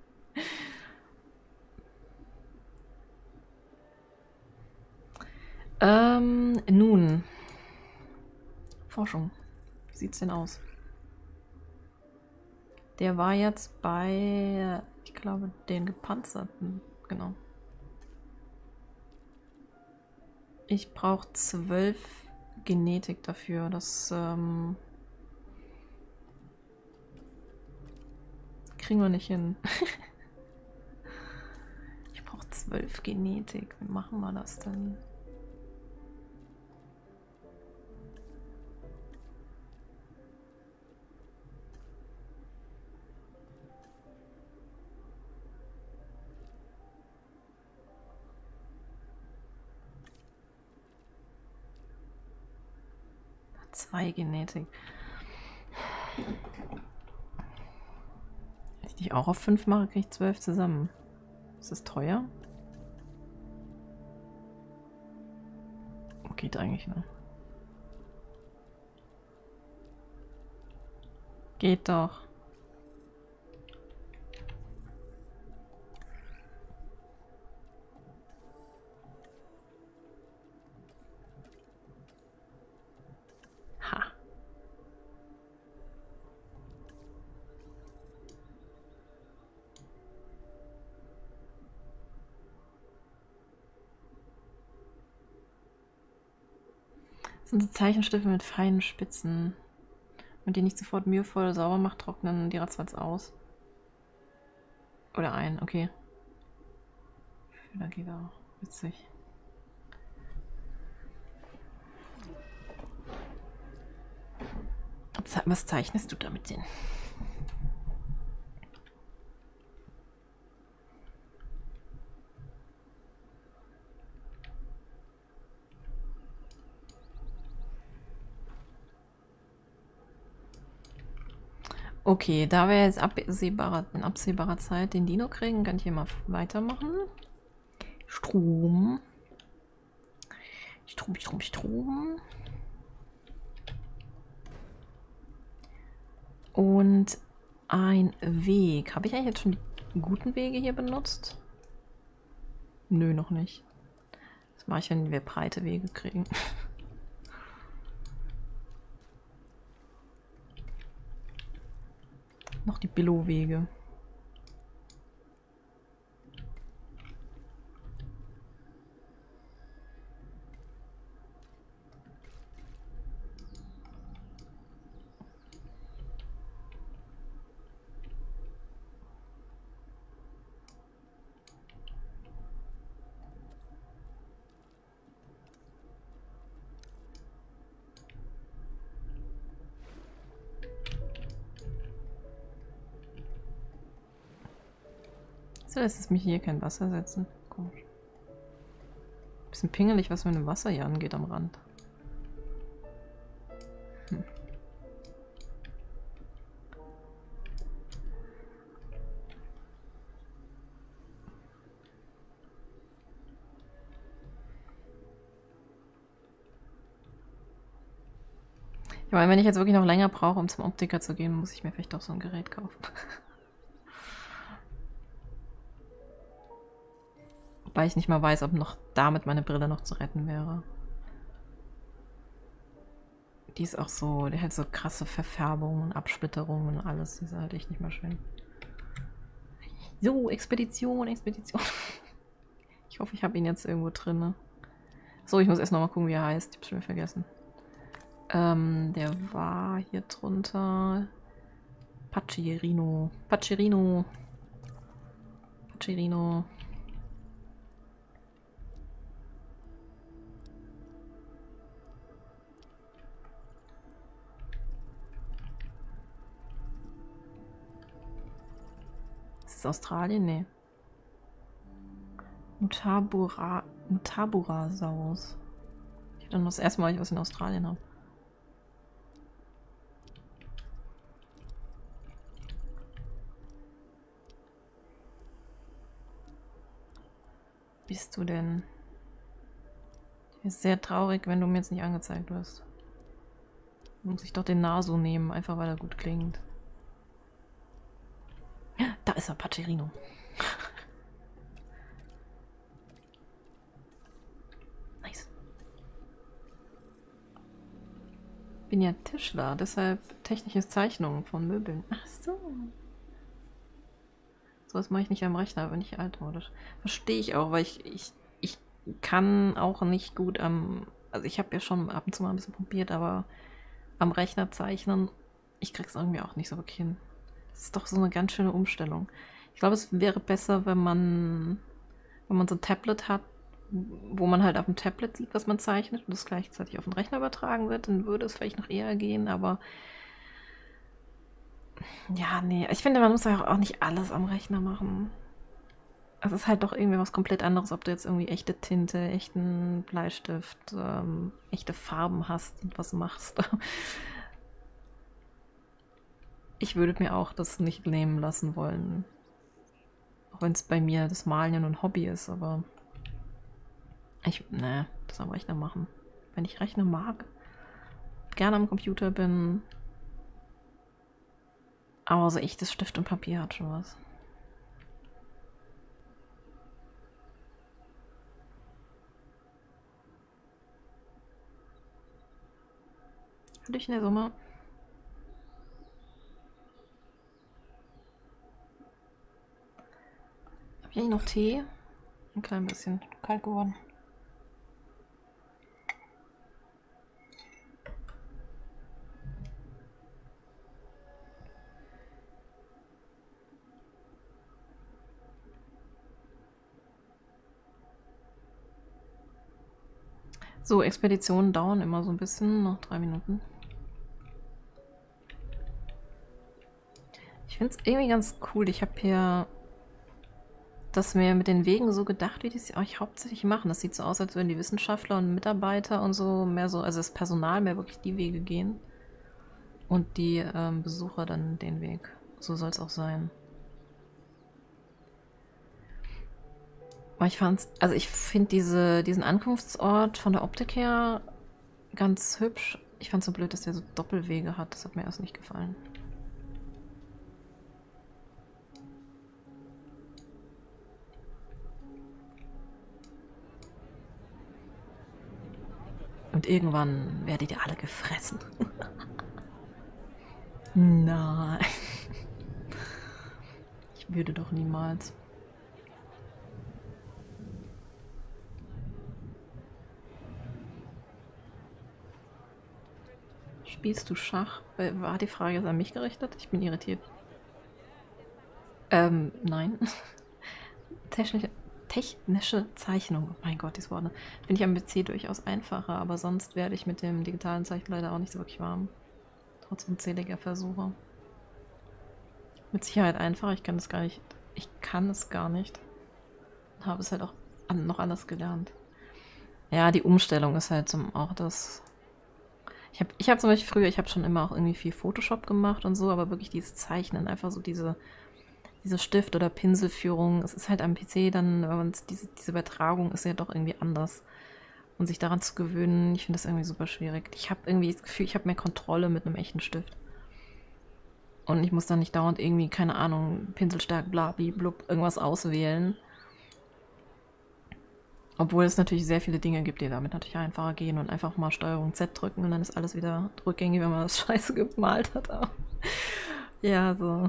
ähm, nun. Forschung. Wie sieht's denn aus? Der war jetzt bei, ich glaube, den gepanzerten. Genau. Ich brauche zwölf Genetik dafür. Das ähm, kriegen wir nicht hin. Ich brauche zwölf Genetik. Wie machen wir das denn? Zwei Genetik. Wenn ich die auch auf fünf mache, kriege ich zwölf zusammen. Ist das teuer? Geht eigentlich, ne? Geht doch. Ha. Das sind so Zeichenstifte mit feinen Spitzen. Und die nicht sofort mühevoll sauber macht, trocknen die ratzfatz aus. Oder ein, okay. Da geht auch. Witzig. Was zeichnest du damit denn? Okay, da wir jetzt absehbarer, in absehbarer Zeit den Dino kriegen, kann ich hier mal weitermachen. Strom. Strom, Strom, Strom. Und ein Weg. Habe ich eigentlich jetzt schon die guten Wege hier benutzt? Nö, noch nicht. Das mache ich, wenn wir breite Wege kriegen. Noch die Billo-Wege. So lässt es mich hier kein Wasser setzen. Komisch. Bisschen pingelig, was mit dem Wasser hier angeht am Rand. Hm. Ich meine, wenn ich jetzt wirklich noch länger brauche, um zum Optiker zu gehen, muss ich mir vielleicht doch so ein Gerät kaufen. Wobei ich nicht mal weiß, ob noch damit meine Brille noch zu retten wäre. Die ist auch so, die hat so krasse Verfärbungen, Absplitterungen und alles. Die ist halt echt nicht mal schön. So, Expedition, Expedition. Ich hoffe, ich habe ihn jetzt irgendwo drin. So, ich muss erst noch mal gucken, wie er heißt. Ich hab's schon wieder vergessen. Ähm, der war hier drunter. Pacerino. Pacerino. Pacerino. Ist es Australien? Nee. Mutabura, Mutaburasaurus. Ich dann das erste Mal, ich was in Australien habe. Bist du denn? Ist sehr traurig, wenn du mir jetzt nicht angezeigt wirst. Muss ich doch den Naso nehmen, einfach weil er gut klingt. Da ist er, Pacerino. Nice. Bin ja Tischler, deshalb technische Zeichnungen von Möbeln. Ach so. Sowas mache ich nicht am Rechner, bin ich altmodisch. Verstehe ich auch, weil ich, ich, ich kann auch nicht gut am... Also ich habe ja schon ab und zu mal ein bisschen probiert, aber am Rechner zeichnen, ich krieg's irgendwie auch nicht so wirklich hin. Das ist doch so eine ganz schöne Umstellung. Ich glaube, es wäre besser, wenn man, wenn man so ein Tablet hat, wo man halt auf dem Tablet sieht, was man zeichnet und das gleichzeitig auf den Rechner übertragen wird, dann würde es vielleicht noch eher gehen, aber ja, nee, ich finde, man muss ja auch nicht alles am Rechner machen. Es ist halt doch irgendwie was komplett anderes, ob du jetzt irgendwie echte Tinte, echten Bleistift, ähm, echte Farben hast und was machst. Ich würde mir auch das nicht nehmen lassen wollen. Auch wenn es bei mir das Malen ja nur ein Hobby ist, aber ich, ne, das am Rechner machen. Wenn ich Rechner mag, gerne am Computer bin, aber so echtes Stift und Papier hat schon was. Hallöchen, der Sommer. Hab ich eigentlich noch Tee? Ein klein bisschen kalt geworden. So, Expeditionen dauern immer so ein bisschen, noch drei Minuten. Ich finde es irgendwie ganz cool. Ich habe hier das mir mit den Wegen so gedacht, wie die es euch hauptsächlich machen. Das sieht so aus, als würden die Wissenschaftler und Mitarbeiter und so mehr so, also das Personal mehr wirklich die Wege gehen. Und die ähm, Besucher dann den Weg. So soll es auch sein. Aber ich fand's, also ich finde diese, diesen Ankunftsort von der Optik her ganz hübsch. Ich fand es so blöd, dass der so Doppelwege hat. Das hat mir erst nicht gefallen. Und irgendwann werdet ihr alle gefressen. Nein. Ich würde doch niemals. Spielst du Schach? War die Frage jetzt an mich gerichtet? Ich bin irritiert. Ähm, nein. Technische, technische Zeichnung. Oh mein Gott, diese Worte. Finde ich am P C durchaus einfacher, aber sonst werde ich mit dem digitalen Zeichnen leider auch nicht so wirklich warm. Trotz unzähliger Versuche. Mit Sicherheit einfacher. Ich kann es gar nicht. Ich kann es gar nicht. Und habe es halt auch an, noch anders gelernt. Ja, die Umstellung ist halt zum, auch das. Ich habe ich hab zum Beispiel früher, ich habe schon immer auch irgendwie viel Photoshop gemacht und so, aber wirklich dieses Zeichnen, einfach so diese, diese Stift- oder Pinselführung, es ist halt am P C dann, wenn man diese, diese Übertragung ist ja doch irgendwie anders. Und sich daran zu gewöhnen, ich finde das irgendwie super schwierig. Ich habe irgendwie das Gefühl, ich habe mehr Kontrolle mit einem echten Stift. Und ich muss dann nicht dauernd irgendwie, keine Ahnung, Pinselstark, bla, blub, irgendwas auswählen. Obwohl es natürlich sehr viele Dinge gibt, die damit natürlich einfacher gehen und einfach mal Steuerung Z drücken und dann ist alles wieder rückgängig, wenn man das Scheiße gemalt hat. Aber ja, so.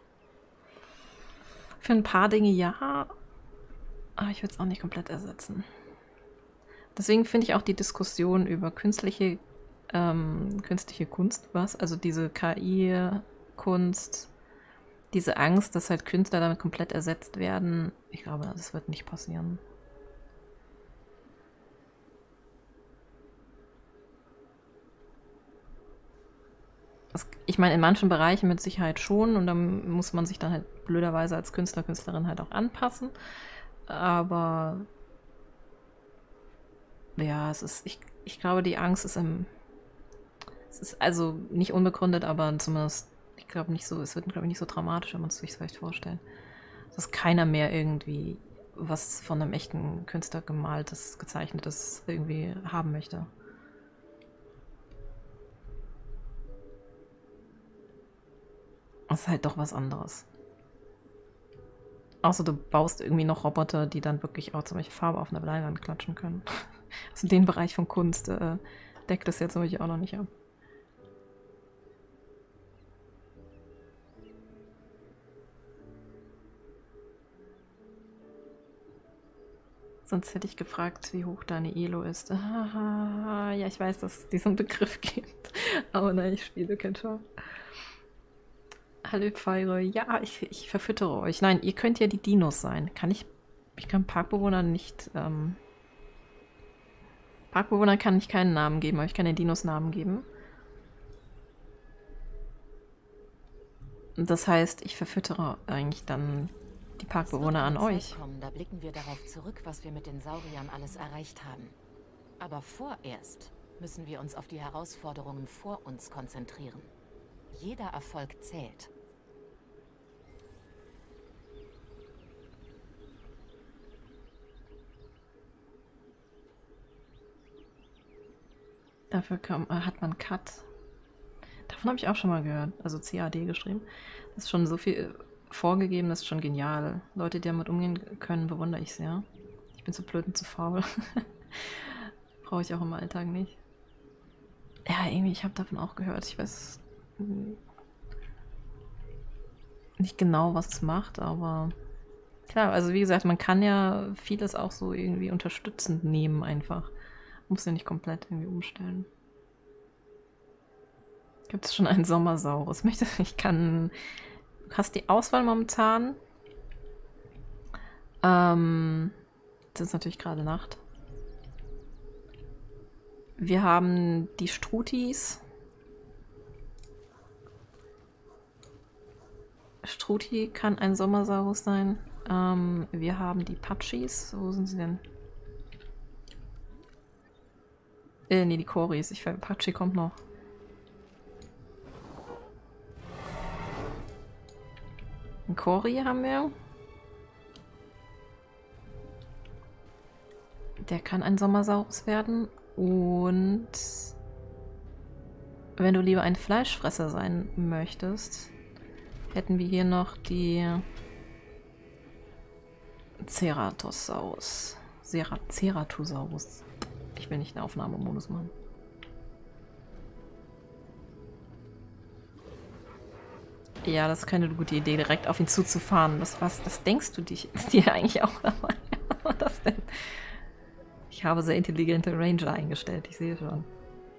Für ein paar Dinge ja, aber ich würde es auch nicht komplett ersetzen. Deswegen finde ich auch die Diskussion über künstliche, ähm, künstliche Kunst, was? Also diese K I-Kunst, diese Angst, dass halt Künstler damit komplett ersetzt werden, ich glaube, das wird nicht passieren. Ich meine, in manchen Bereichen mit Sicherheit schon und dann muss man sich dann halt blöderweise als Künstler, Künstlerin halt auch anpassen. Aber ja, es ist, ich, ich glaube, die Angst ist im, es ist also nicht unbegründet, aber zumindest, ich glaube nicht so, es wird, glaube ich, nicht so dramatisch, wenn man es sich vielleicht vorstellt. Dass keiner mehr irgendwie was von einem echten Künstler gemaltes, gezeichnetes irgendwie haben möchte. Das ist halt doch was anderes. Außer du baust irgendwie noch Roboter, die dann wirklich auch zum Beispiel Farbe auf einer Leinwand klatschen können. Also den Bereich von Kunst äh, deckt das jetzt zum Beispiel auch noch nicht ab. Sonst hätte ich gefragt, wie hoch deine E L O ist. Ah, ja, ich weiß, dass es diesen Begriff gibt. Aber nein, ich spiele kein Schaf. Hallo Feire. Ja, ich, ich verfüttere euch. Nein, ihr könnt ja die Dinos sein. Kann ich... Ich kann Parkbewohnern nicht... Ähm, Parkbewohnern kann ich keinen Namen geben, aber ich kann den Dinos Namen geben. Das heißt, ich verfüttere eigentlich dann die Parkbewohner an euch. Kommen, da blicken wir darauf zurück, was wir mit den Sauriern alles erreicht haben. Aber vorerst müssen wir uns auf die Herausforderungen vor uns konzentrieren. Jeder Erfolg zählt. Dafür kam, äh, hat man Cut. Davon habe ich auch schon mal gehört. Also C A D geschrieben. Das ist schon so viel vorgegeben, das ist schon genial. Leute, die damit umgehen können, bewundere ich sehr. Ich bin zu blöd und zu faul. Brauche ich auch im Alltag nicht. Ja, irgendwie, ich habe davon auch gehört. Ich weiß nicht genau, was es macht, aber klar, also wie gesagt, man kann ja vieles auch so irgendwie unterstützend nehmen einfach. Muss ja nicht komplett irgendwie umstellen. Gibt es schon einen Sommersaurus? Möchte ich kann. Du hast die Auswahl momentan. Ähm, es ist natürlich gerade Nacht. Wir haben die Strutis. Struti kann ein Sommersaurus sein. Ähm, wir haben die Patschis. Wo sind sie denn? Äh, nee, die Koris. Ich weiß, Patschi kommt noch. Ein Kori haben wir. Der kann ein Sommersaurus werden. Und wenn du lieber ein Fleischfresser sein möchtest, hätten wir hier noch die Ceratosaurus. Cera Ceratosaurus. Ich will nicht einen Aufnahmemodus machen. Ja, das ist keine gute Idee, direkt auf ihn zuzufahren. Das, was, das denkst du dich, dir eigentlich auch dabei? Was war das denn? Ich habe sehr intelligente Ranger eingestellt, ich sehe schon.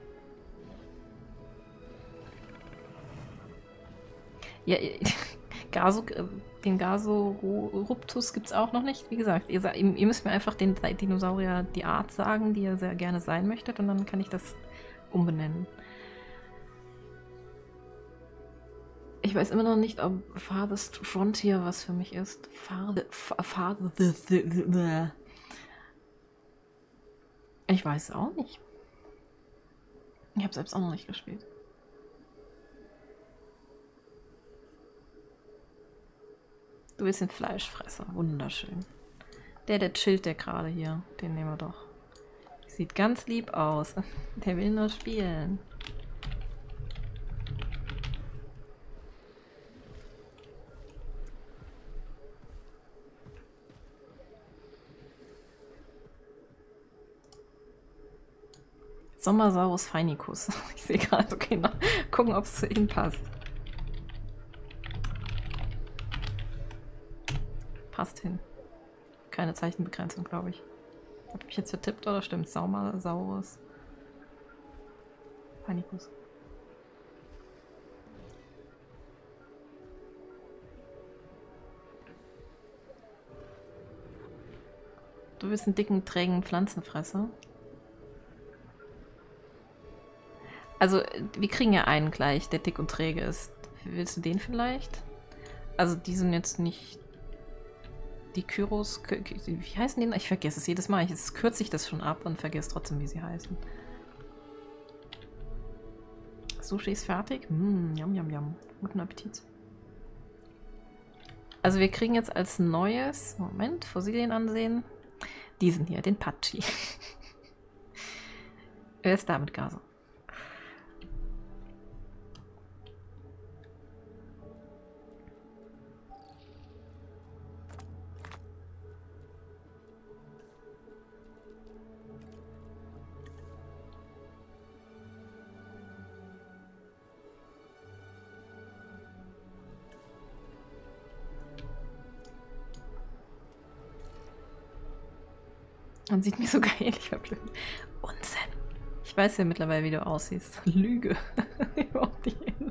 Ja, Gaso, den Gasoruptus gibt es auch noch nicht. Wie gesagt, ihr, ihr müsst mir einfach den Dinosaurier die Art sagen, die ihr sehr gerne sein möchtet, und dann kann ich das umbenennen. Ich weiß immer noch nicht, ob Farthest Frontier was für mich ist. Farthest. Ich weiß auch nicht. Ich habe selbst auch noch nicht gespielt. Du bist ein Fleischfresser. Wunderschön. Der, der chillt der gerade hier. Den nehmen wir doch. Sieht ganz lieb aus. Der will nur spielen. Sommersaurus Feinicus. Ich sehe gerade, okay, noch gucken, ob es zu ihm passt. Passt hin. Keine Zeichenbegrenzung, glaube ich. Habe ich jetzt vertippt oder stimmt? Sommersaurus Feinicus. Du bist einen dicken, trägen Pflanzenfresser. Also, wir kriegen ja einen gleich, der dick und träge ist. Willst du den vielleicht? Also, die sind jetzt nicht... die Kyros, wie heißen die? Ich vergesse es jedes Mal. Jetzt kürze ich das schon ab und vergesse trotzdem, wie sie heißen. Sushi ist fertig. Mm, yum, yum, yum. Guten Appetit. Also wir kriegen jetzt als neues, Moment, Fossilien ansehen, diesen hier, den Patschi. Wer ist da mit Gase? Man sieht mir sogar ähnlich verblüfft. Unsinn. Ich weiß ja mittlerweile, wie du aussiehst. Lüge. Überhaupt nicht hin.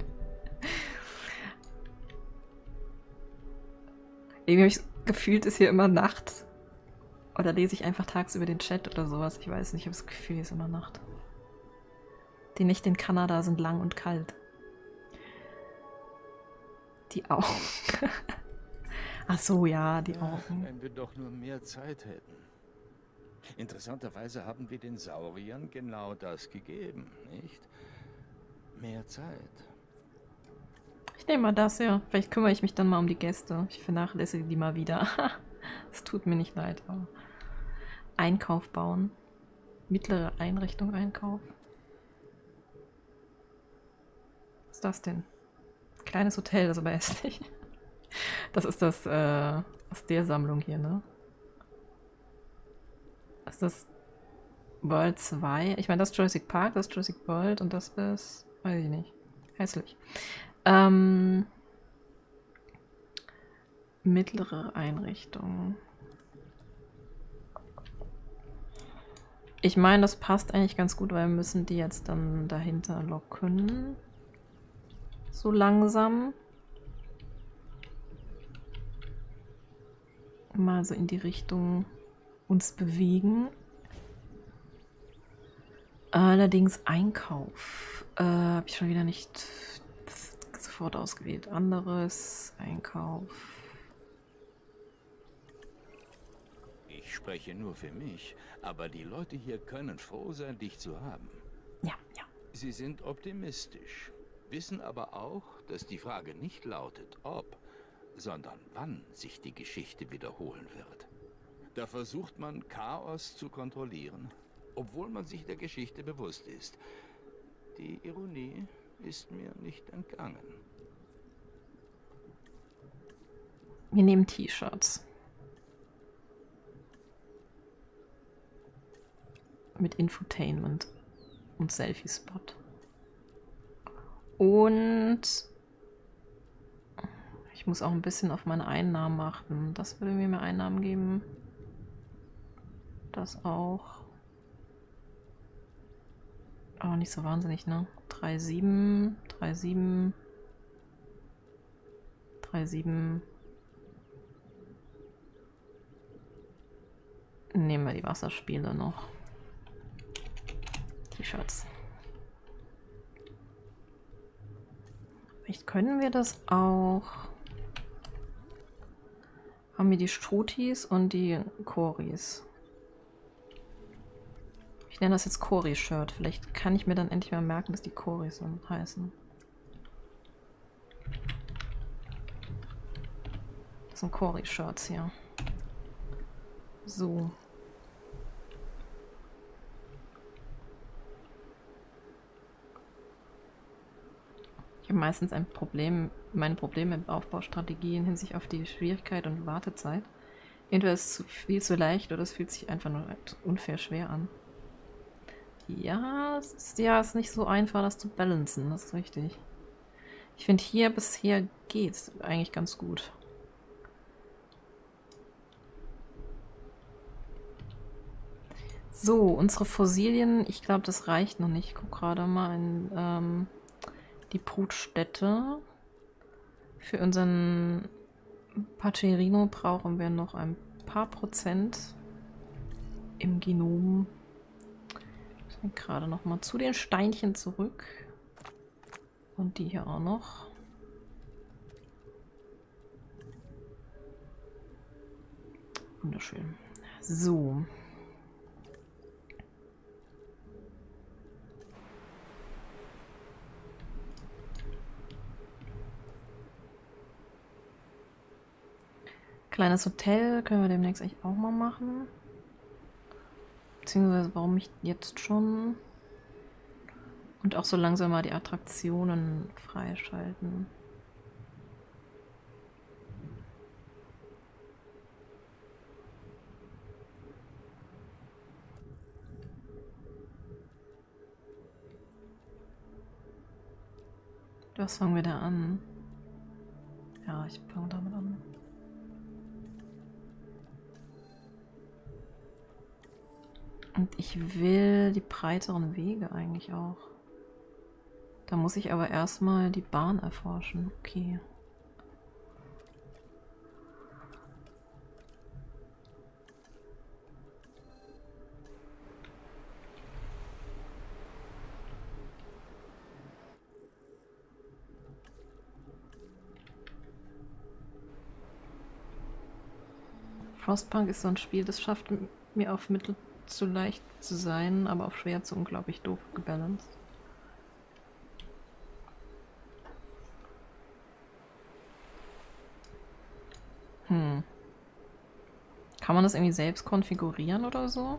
Irgendwie habe ich gefühlt, ist hier immer Nacht. Oder lese ich einfach tagsüber den Chat oder sowas. Ich weiß nicht, ich habe das Gefühl, hier ist immer Nacht. Die Nächte in Kanada sind lang und kalt. Die Augen. Ach so, ja, die Augen. Wenn wir doch nur mehr Zeit hätten. Interessanterweise haben wir den Sauriern genau das gegeben, nicht? Mehr Zeit. Ich nehme mal das, ja. Vielleicht kümmere ich mich dann mal um die Gäste. Ich vernachlässige die mal wieder. Es tut mir nicht leid. Aber Einkauf bauen. Mittlere Einrichtung Einkauf. Was ist das denn? Kleines Hotel, das ist aber hässlich. Das ist das äh, aus der Sammlung hier, ne? Ist das World zwei? Ich meine, das ist Jurassic Park, das ist Jurassic World und das ist, weiß ich nicht, hässlich. Ähm, mittlere Einrichtung. Ich meine, das passt eigentlich ganz gut, weil wir müssen die jetzt dann dahinter locken. So langsam. Mal so in die Richtung uns bewegen. Allerdings Einkauf. Äh, habe ich schon wieder nicht sofort ausgewählt. Anderes Einkauf. Ich spreche nur für mich, aber die Leute hier können froh sein, dich zu haben. Ja, ja. Sie sind optimistisch, wissen aber auch, dass die Frage nicht lautet, ob, sondern wann sich die Geschichte wiederholen wird. Da versucht man, Chaos zu kontrollieren, obwohl man sich der Geschichte bewusst ist. Die Ironie ist mir nicht entgangen. Wir nehmen T-Shirts. Mit Infotainment und Selfie-Spot. Und ich muss auch ein bisschen auf meine Einnahmen achten. Das würde mir mehr Einnahmen geben. Das auch. Aber nicht so wahnsinnig, ne? drei Komma sieben, drei Komma sieben, drei Komma sieben. Nehmen wir die Wasserspiele noch. T-Shirts. Vielleicht können wir das auch. Haben wir die Strutis und die Choris. Ich nenne das jetzt Chori-Shirt. Vielleicht kann ich mir dann endlich mal merken, dass die Choris so heißen. Das sind Chori-Shirts hier. So. Ich habe meistens ein Problem, meine Probleme mit Aufbaustrategien hinsichtlich auf die Schwierigkeit und Wartezeit. Entweder ist es viel zu leicht oder es fühlt sich einfach nur unfair schwer an. Ja, es ist ja es ist nicht so einfach, das zu balancen, das ist richtig. Ich finde hier bisher geht es eigentlich ganz gut. So, unsere Fossilien, ich glaube, das reicht noch nicht. Ich gucke gerade mal in ähm, die Brutstätte. Für unseren Pacerino brauchen wir noch ein paar Prozent im Genom. Ich bin gerade noch mal zu den Steinchen zurück. Und die hier auch noch. wunderschön. So. Kleines Hotel können wir demnächst eigentlich auch mal machen. Beziehungsweise warum nicht jetzt schon? Und auch so langsam mal die Attraktionen freischalten. Was fangen wir da an? Ja, ich fange damit an. Und ich will die breiteren Wege eigentlich auch. Da muss ich aber erstmal die Bahn erforschen. Okay. Frostpunk ist so ein Spiel, das schafft mir auf Mittel zu leicht zu sein, aber auf schwer zu unglaublich doof gebalanced. Hm. Kann man das irgendwie selbst konfigurieren oder so?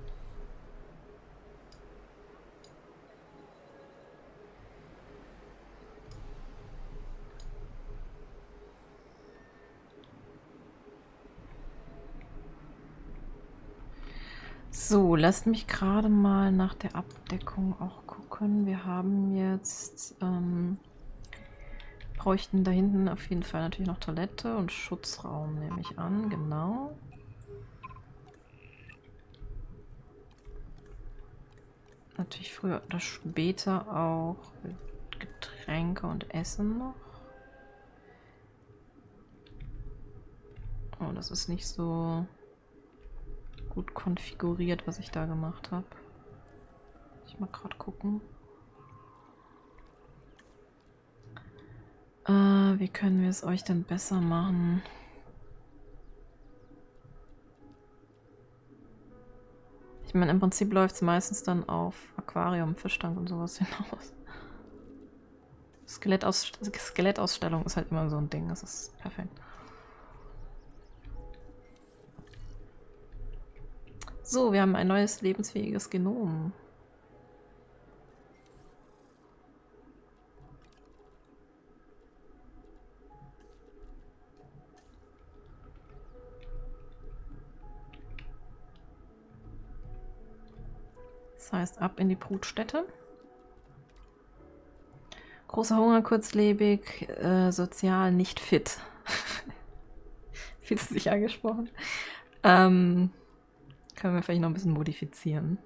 So, lasst mich gerade mal nach der Abdeckung auch gucken. Wir haben jetzt, ähm, bräuchten da hinten auf jeden Fall natürlich noch Toilette und Schutzraum, nehme ich an, genau. Natürlich früher oder später auch Getränke und Essen noch. Oh, das ist nicht so gut konfiguriert, was ich da gemacht habe. Ich mal gerade gucken. Äh, wie können wir es euch denn besser machen? Ich meine, im Prinzip läuft es meistens dann auf Aquarium, Fischtank und sowas hinaus. Skelettaus Skelettausstellung ist halt immer so ein Ding, das ist perfekt. So, wir haben ein neues lebensfähiges Genom. Das heißt, ab in die Brutstätte. Großer Hunger, kurzlebig, äh, sozial nicht fit. Fit ist nicht angesprochen. Ähm... Können wir vielleicht noch ein bisschen modifizieren.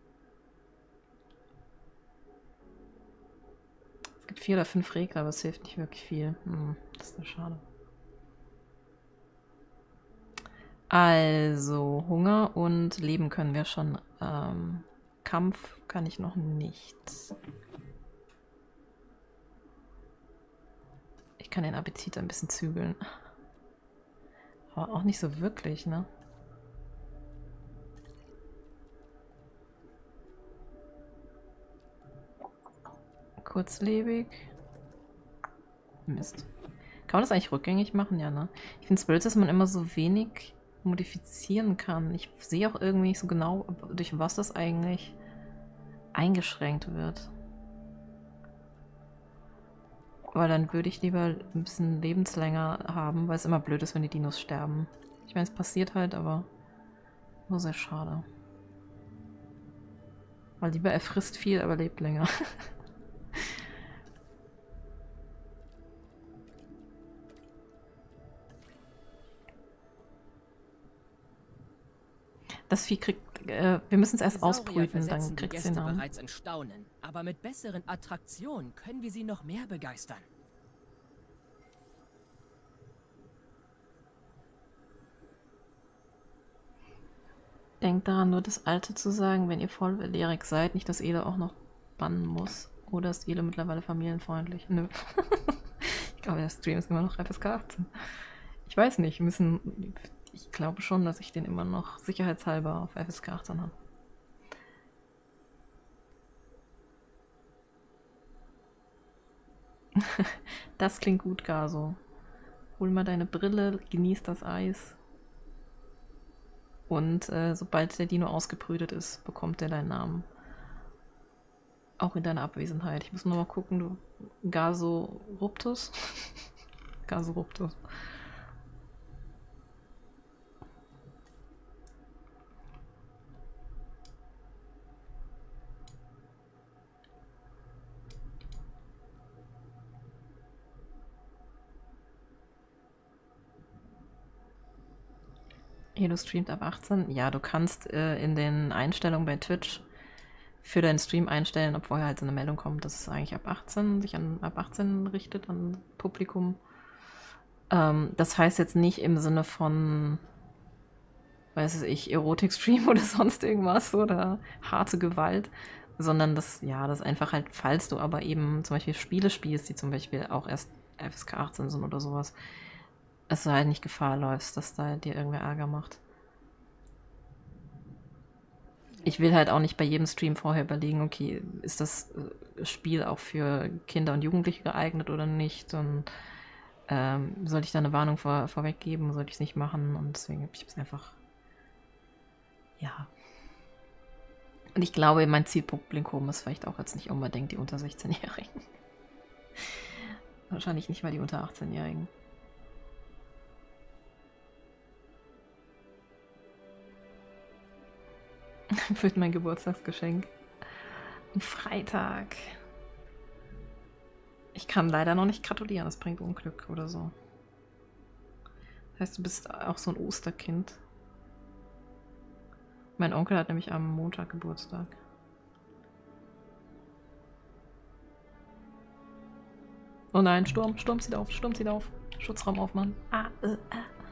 Es gibt vier oder fünf Regler, aber es hilft nicht wirklich viel. Hm, das ist ja schade. Also, Hunger und Leben können wir schon. Ähm, Kampf kann ich noch nicht. Ich kann den Appetit ein bisschen zügeln. Aber auch nicht so wirklich, ne? Kurzlebig. Mist. Kann man das eigentlich rückgängig machen? Ja, ne? Ich finde es blöd, dass man immer so wenig modifizieren kann. Ich sehe auch irgendwie nicht so genau, durch was das eigentlich eingeschränkt wird. Weil dann würde ich lieber ein bisschen lebenslänger haben, weil es immer blöd ist, wenn die Dinos sterben. Ich meine, es passiert halt, aber nur sehr schade. Weil lieber er frisst viel, aber lebt länger. Das Vieh kriegt, äh, wir müssen es erst ausbrüten, dann kriegt es den Namen. Bereits in Staunen, aber mit besseren Attraktionen können wir sie noch mehr begeistern. Denkt daran, nur das Alte zu sagen, wenn ihr volljährig seid, nicht, dass Ele auch noch bannen muss. Oder ist Ele mittlerweile familienfreundlich? Nö. Ich glaube, der Stream ist immer noch F S K achtzehn. Ich weiß nicht, müssen... ich glaube schon, dass ich den immer noch sicherheitshalber auf F S K achtzehn habe. Das klingt gut, Gaso. Hol mal deine Brille, genieß das Eis. Und äh, sobald der Dino ausgebrütet ist, bekommt er deinen Namen. Auch in deiner Abwesenheit. Ich muss nur mal gucken, du Gasoruptus? Gasoruptus. Hey, du streamt ab achtzehn? Ja, du kannst äh, in den Einstellungen bei Twitch für deinen Stream einstellen, ob vorher halt so eine Meldung kommt, dass es eigentlich ab achtzehn sich an ab achtzehn richtet, an Publikum. Ähm, das heißt jetzt nicht im Sinne von, weiß ich, Erotik-Stream oder sonst irgendwas oder harte Gewalt, sondern das, ja, das einfach halt, falls du aber eben zum Beispiel Spiele spielst, die zum Beispiel auch erst F S K achtzehn sind oder sowas, dass du halt nicht Gefahr läufst, dass da dir irgendwer Ärger macht. Ich will halt auch nicht bei jedem Stream vorher überlegen, okay, ist das Spiel auch für Kinder und Jugendliche geeignet oder nicht? Und ähm, sollte ich da eine Warnung vor, vorweg geben, sollte ich es nicht machen? Und deswegen habe ich es einfach, ja. Und ich glaube, mein Zielpublikum ist vielleicht auch jetzt nicht unbedingt die unter sechzehn-Jährigen. Wahrscheinlich nicht mal die unter achtzehn-Jährigen. Wird mein Geburtstagsgeschenk. Am Freitag. Ich kann leider noch nicht gratulieren, das bringt Unglück oder so. Das heißt, du bist auch so ein Osterkind. Mein Onkel hat nämlich am Montag Geburtstag. Oh nein, Sturm, Sturm zieht auf, Sturm zieht auf. Schutzraum aufmachen. Ah, äh, äh.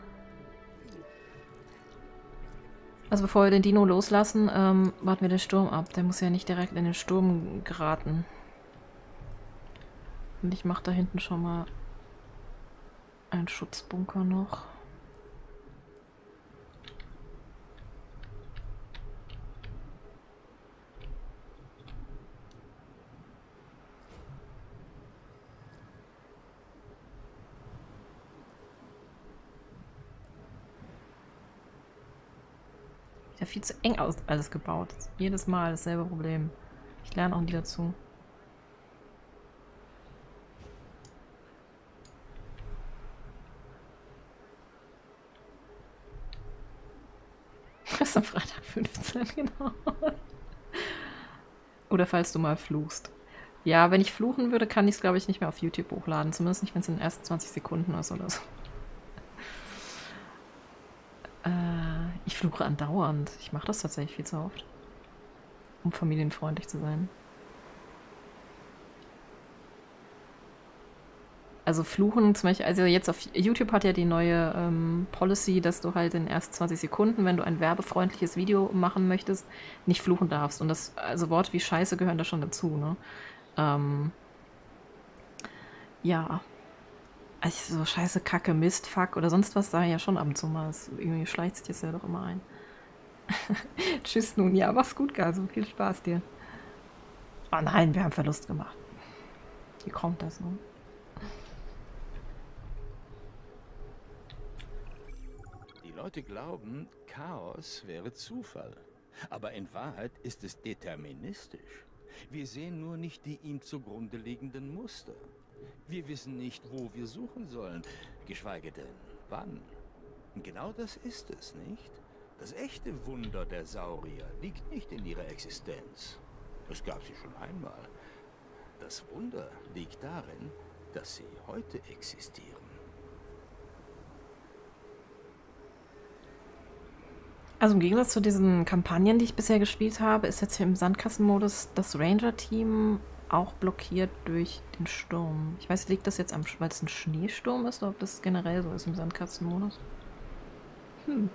Also bevor wir den Dino loslassen, ähm, warten wir den Sturm ab. Der muss ja nicht direkt in den Sturm geraten. Und ich mache da hinten schon mal einen Schutzbunker noch. Ja, viel zu eng aus alles gebaut. Jedes Mal dasselbe Problem. Ich lerne auch nie dazu. Das ist am Freitag fünfzehn, genau. Oder falls du mal fluchst. Ja, wenn ich fluchen würde, kann ich es, glaube ich, nicht mehr auf YouTube hochladen. Zumindest nicht, wenn es in den ersten zwanzig Sekunden ist oder so. Ich fluche andauernd. Ich mache das tatsächlich viel zu oft. Um familienfreundlich zu sein. Also Fluchen zum Beispiel, also jetzt auf YouTube hat ja die neue ähm, Policy, dass du halt in den ersten zwanzig Sekunden, wenn du ein werbefreundliches Video machen möchtest, nicht fluchen darfst. Und das, also Worte wie Scheiße gehören da schon dazu, ne? Ähm, ja. Also so Scheiße, Kacke, Mist, Fuck oder sonst was sage ich ja schon ab und zu mal. Das irgendwie schleicht sich das ja doch immer ein. Tschüss nun. Ja, mach's gut, Gaso. Viel Spaß dir. Oh nein, wir haben Verlust gemacht. Wie kommt das nun? Die Leute glauben, Chaos wäre Zufall. Aber in Wahrheit ist es deterministisch. Wir sehen nur nicht die ihm zugrunde liegenden Muster. Wir wissen nicht, wo wir suchen sollen, geschweige denn wann. Und genau das ist es, nicht? Das echte Wunder der Saurier liegt nicht in ihrer Existenz. Es gab sie schon einmal. Das Wunder liegt darin, dass sie heute existieren. Also im Gegensatz zu diesen Kampagnen, die ich bisher gespielt habe, ist jetzt hier im Sandkastenmodus das Ranger-Team auch blockiert durch den Sturm. Ich weiß, liegt das jetzt am, weil es ein Schneesturm ist, oder ob das generell so ist im Sandkastenmodus? Hm.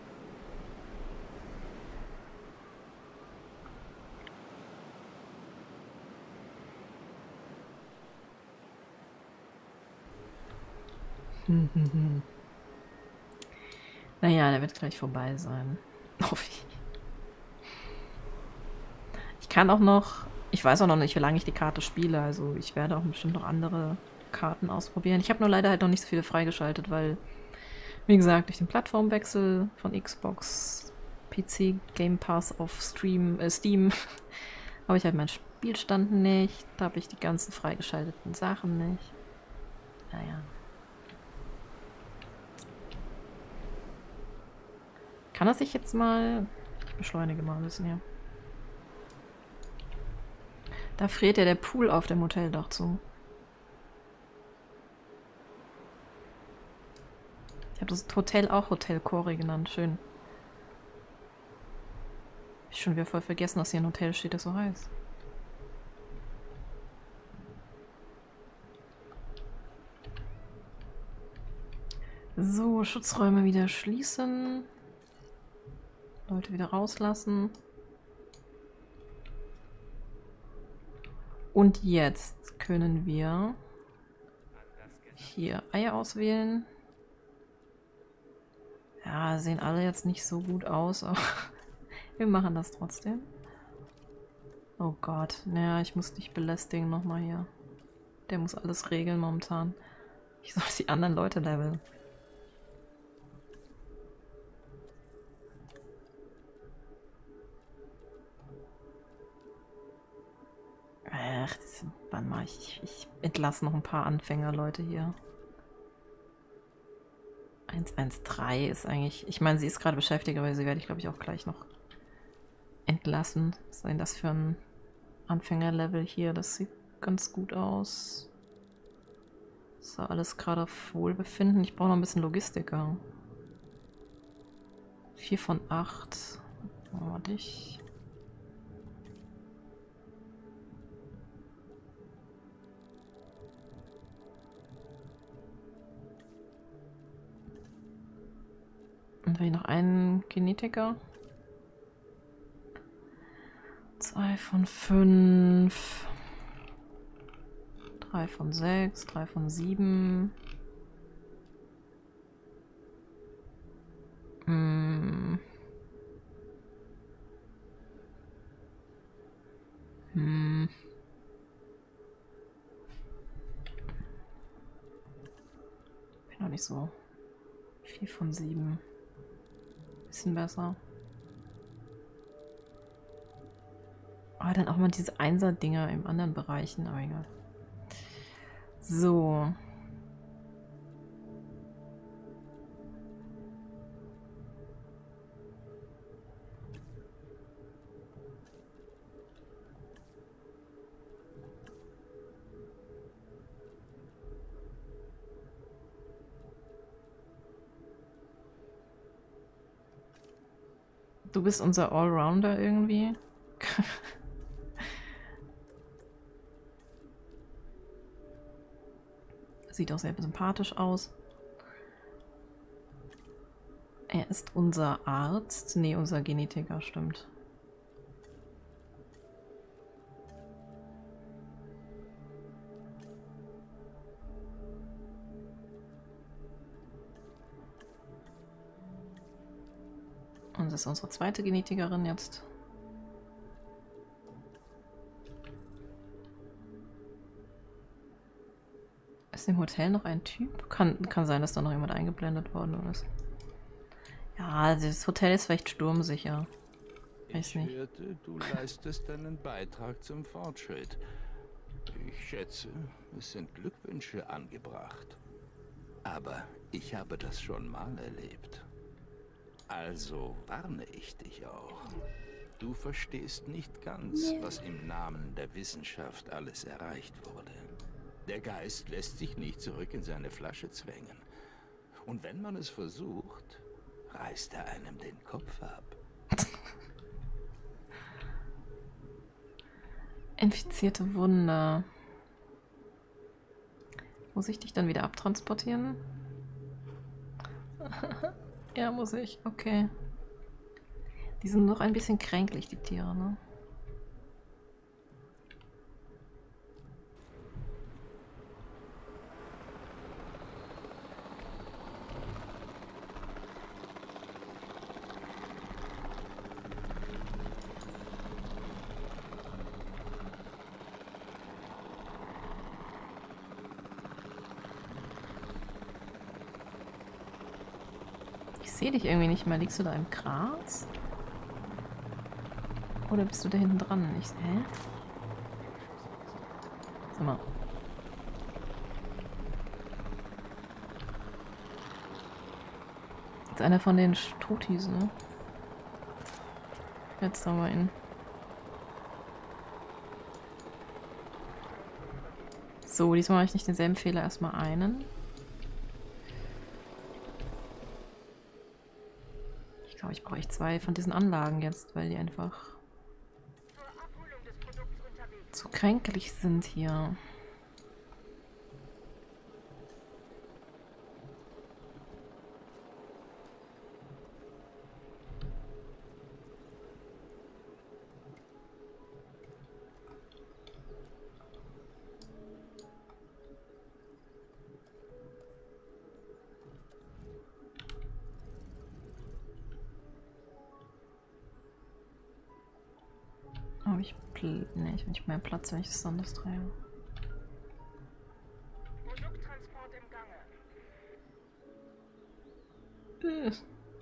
Hm, hm, hm. Naja, der wird gleich vorbei sein. Hoffe ich. Ich kann auch noch... Ich weiß auch noch nicht, wie lange ich die Karte spiele. Also ich werde auch bestimmt noch andere Karten ausprobieren. Ich habe nur leider halt noch nicht so viele freigeschaltet, weil, wie gesagt, durch den Plattformwechsel von Xbox, P C, Game Pass auf Stream, äh, Steam, habe ich halt meinen Spielstand nicht. Da habe ich die ganzen freigeschalteten Sachen nicht. Naja. Kann das sich jetzt mal... Ich beschleunige mal ein bisschen hier. Da friert ja der Pool auf dem Hoteldach zu. Ich habe das Hotel auch Hotel Cori genannt. Schön. Hab ich schon wieder voll vergessen, dass hier ein Hotel steht, das so heißt. So, Schutzräume wieder schließen. Leute wieder rauslassen. Und jetzt können wir hier Eier auswählen. Ja, sehen alle jetzt nicht so gut aus, aber wir machen das trotzdem. Oh Gott, naja, ich muss dich belästigen nochmal hier. Der muss alles regeln momentan. Ich soll die anderen Leute leveln. Ach, das, wann mal ich, ich entlasse noch ein paar Anfängerleute hier. eins eins drei ist eigentlich... Ich meine, sie ist gerade beschäftigt, aber sie werde ich, glaube ich, auch gleich noch entlassen. Was ist denn das für ein Anfängerlevel hier? Das sieht ganz gut aus. So, alles gerade auf Wohlbefinden. Ich brauche noch ein bisschen Logistiker. vier von acht. Oh, dich. Und will ich noch einen Genetiker? Zwei von fünf. Drei von sechs. Drei von sieben. Hm. Hm. Bin noch nicht so. Vier von sieben. Bisschen besser. Aber dann auch mal diese Einser-Dinger im anderen Bereichen, aber egal. So. Du bist unser Allrounder irgendwie. Sieht auch sehr sympathisch aus. Er ist unser Arzt. Nee, unser Genetiker, stimmt. Und das ist unsere zweite Genetikerin jetzt. Ist im Hotel noch ein Typ? Kann, kann sein, dass da noch jemand eingeblendet worden ist. Ja, das Hotel ist vielleicht sturmsicher. Weiß nicht. Ich hörte, du leistest deinen Beitrag zum Fortschritt. Ich schätze, es sind Glückwünsche angebracht. Aber ich habe das schon mal erlebt. Also warne ich dich auch. Du verstehst nicht ganz, was im Namen der Wissenschaft alles erreicht wurde. Der Geist lässt sich nicht zurück in seine Flasche zwängen. Und wenn man es versucht, reißt er einem den Kopf ab. Infizierte Wunder. Muss ich dich dann wieder abtransportieren? Ja, muss ich. Okay. Die sind noch ein bisschen kränklich, die Tiere, ne? sehe dich irgendwie nicht mehr. Liegst du da im Gras? Oder bist du da hinten dran? Ich, hä? Sag mal. Das ist einer von den Strutis, ne? Jetzt haben wir ihn. So, diesmal mache ich nicht denselben Fehler. Erstmal einen. Ich glaube, ich brauche zwei von diesen Anlagen jetzt, weil die einfach zu kränklich sind hier. Habe ich Pl ne, ich habe nicht mehr Platz, wenn ich das anders drehe. Produkttransport im Gange. Äh.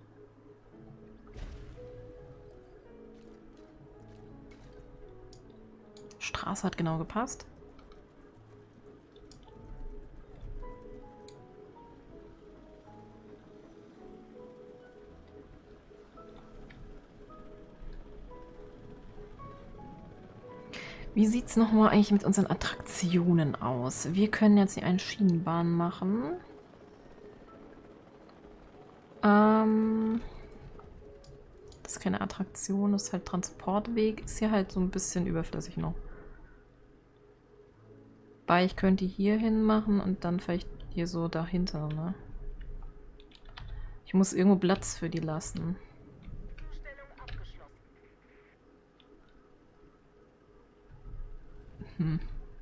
Straße hat genau gepasst. Wie sieht es nochmal eigentlich mit unseren Attraktionen aus? Wir können jetzt hier eine Schienenbahn machen. Ähm, das ist keine Attraktion, das ist halt Transportweg. Ist hier halt so ein bisschen überflüssig noch. Weil ich könnte hier hin machen und dann vielleicht hier so dahinter, ne? Ich muss irgendwo Platz für die lassen. Hm.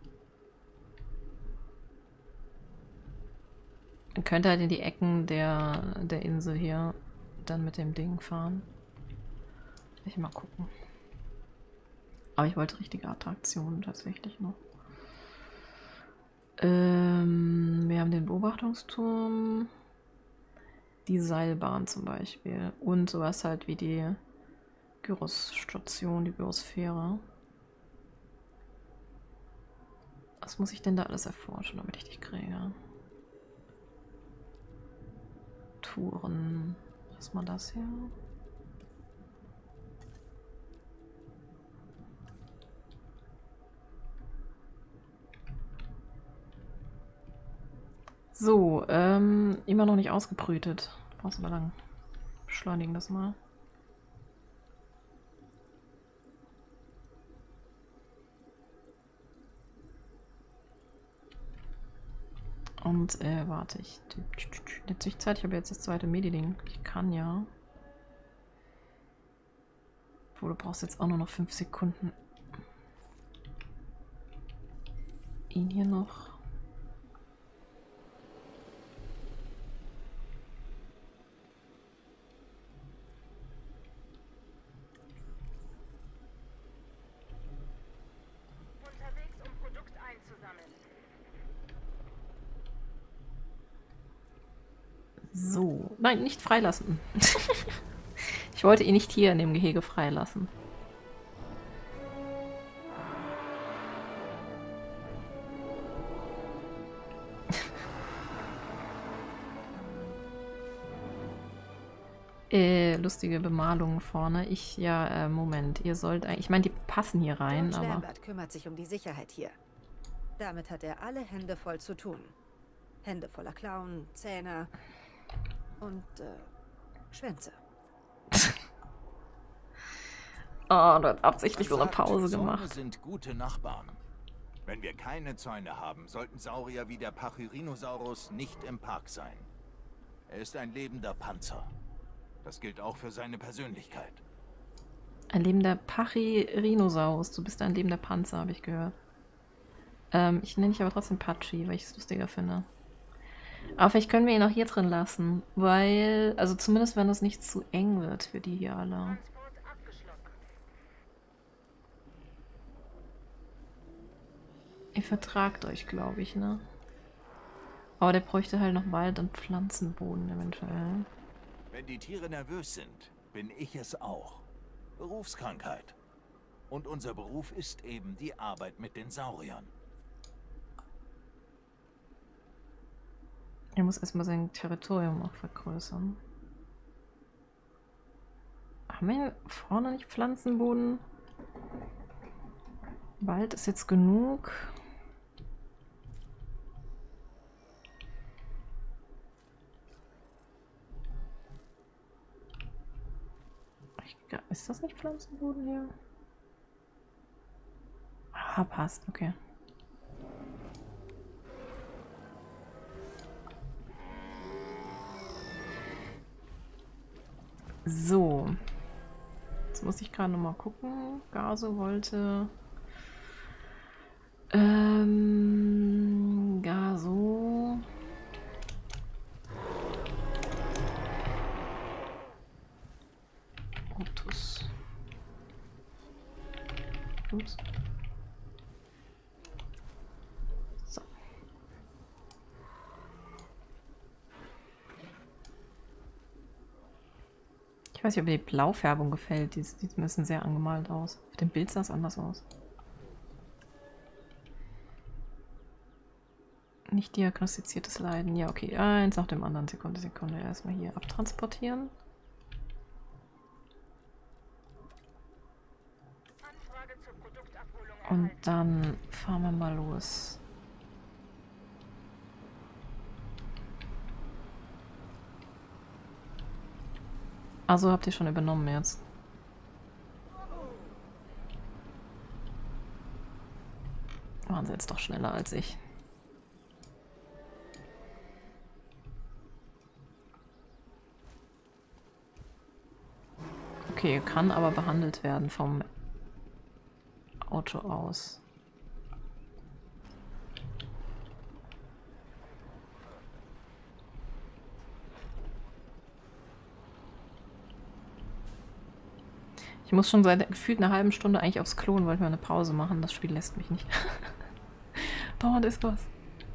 Man könnte halt in die Ecken der, der Insel hier dann mit dem Ding fahren. Ich mal gucken. Aber ich wollte richtige Attraktionen tatsächlich noch. Ähm, wir haben den Beobachtungsturm. Die Seilbahn zum Beispiel. Und sowas halt wie die Gyrosstation, die Gyrosphäre. Was muss ich denn da alles erforschen, damit ich dich kriege? Touren. Was ist mal das hier? So, ähm, immer noch nicht ausgebrütet. Brauchst du mal lang. Beschleunigen das mal. Und, äh, warte, ich. In der Zwischenzeit, ich habe jetzt das zweite Medi-Ding. Ich kann ja. Wo du brauchst jetzt auch nur noch fünf Sekunden. Ihn hier noch. Unterwegs, um Produkt einzusammeln. So. Nein, nicht freilassen. Ich wollte ihn nicht hier in dem Gehege freilassen. äh, lustige Bemalungen vorne. Ich, ja, äh, Moment. Ihr sollt eigentlich, ich meine, die passen hier rein, George aber... Lambert kümmert sich um die Sicherheit hier. Damit hat er alle Hände voll zu tun. Hände voller Klauen, Zähne und äh, Schwänze. Oh, du hast absichtlich so Man eine sagt, Pause Zäune gemacht. sind gute Nachbarn. Wenn wir keine Zäune haben, sollten Saurier wie der Pachyrhinosaurus nicht im Park sein. Er ist ein lebender Panzer. Das gilt auch für seine Persönlichkeit. Ein lebender Pachyrhinosaurus. Du bist ein lebender Panzer, habe ich gehört. Ähm, ich nenne dich aber trotzdem Pachi, weil ich es lustiger finde. Aber vielleicht können wir ihn auch hier drin lassen, weil, also zumindest wenn es nicht zu eng wird für die hier alle. Transport abgeschlossen. Ihr vertragt euch, glaube ich, ne? Aber der bräuchte halt noch Wald- und Pflanzenboden eventuell. Wenn die Tiere nervös sind, bin ich es auch. Berufskrankheit. Und unser Beruf ist eben die Arbeit mit den Sauriern. Er muss erstmal sein Territorium auch vergrößern. Haben wir hier vorne nicht Pflanzenboden? Wald ist jetzt genug. Ist das nicht Pflanzenboden hier? Ah, passt, okay. So. Jetzt muss ich gerade noch mal gucken. Gaso wollte... Ähm... Gaso... Optus. Ups. So. Ich weiß nicht, ob mir die Blaufärbung gefällt. Die sieht ein bisschen sehr angemalt aus. Auf dem Bild sah es anders aus. Nicht diagnostiziertes Leiden. Ja, okay. Eins nach dem anderen. Sekunde, Sekunde. Erstmal hier abtransportieren. Und dann fahren wir mal los. Also habt ihr schon übernommen jetzt. Waren sie jetzt doch schneller als ich. Okay, kann aber behandelt werden vom Auto aus. Ich muss schon seit gefühlt einer halben Stunde eigentlich aufs Klo und wollte mir eine Pause machen. Das Spiel lässt mich nicht. Dauernd ist was.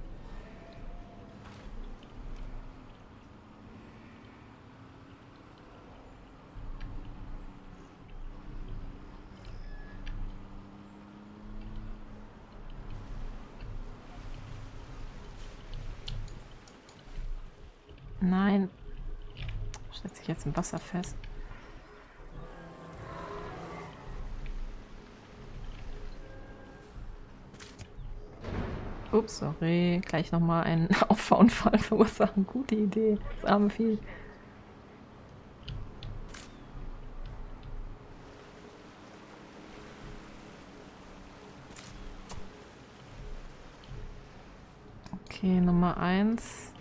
Nein. Setzt sich jetzt im Wasser fest. Ups, sorry. Gleich nochmal einen Auffahrunfall verursachen. Gute Idee. Das arme Vieh. Okay, Nummer eins.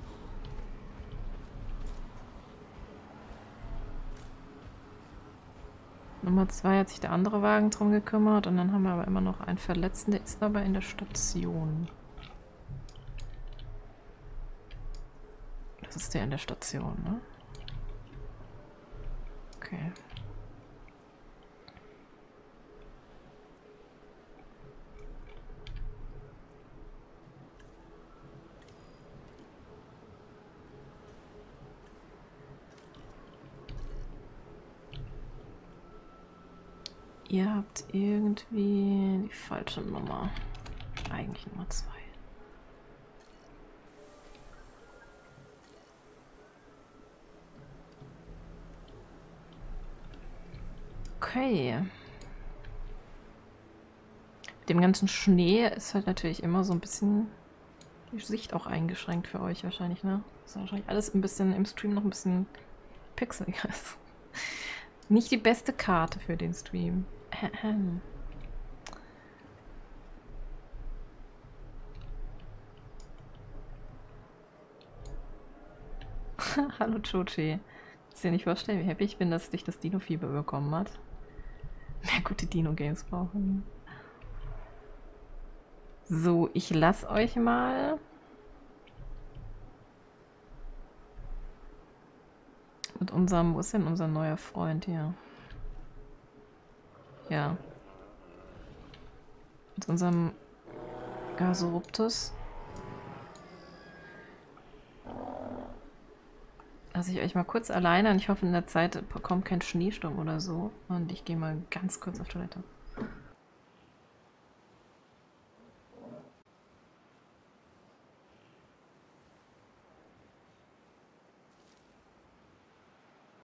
Nummer zwei hat sich der andere Wagen drum gekümmert und dann haben wir aber immer noch einen Verletzten, der ist aber in der Station. Das ist der in der Station, ne? Okay. Ihr habt irgendwie die falsche Nummer. Eigentlich Nummer zwei. Okay. Mit dem ganzen Schnee ist halt natürlich immer so ein bisschen die Sicht auch eingeschränkt für euch wahrscheinlich, ne? Ist wahrscheinlich alles ein bisschen im Stream noch ein bisschen pixeliger. Nicht die beste Karte für den Stream. Hallo Chochi. Kannst dir nicht vorstellen, wie happy ich bin, dass dich das Dino-Fieber bekommen hat. Mehr gute Dino-Games brauchen. So, ich lasse euch mal. Mit unserem, wo ist denn unser neuer Freund hier? Ja. Mit unserem Gasoruptus. lasse ich euch mal kurz alleine und ich hoffe, in der Zeit kommt kein Schneesturm oder so. Und ich gehe mal ganz kurz auf Toilette.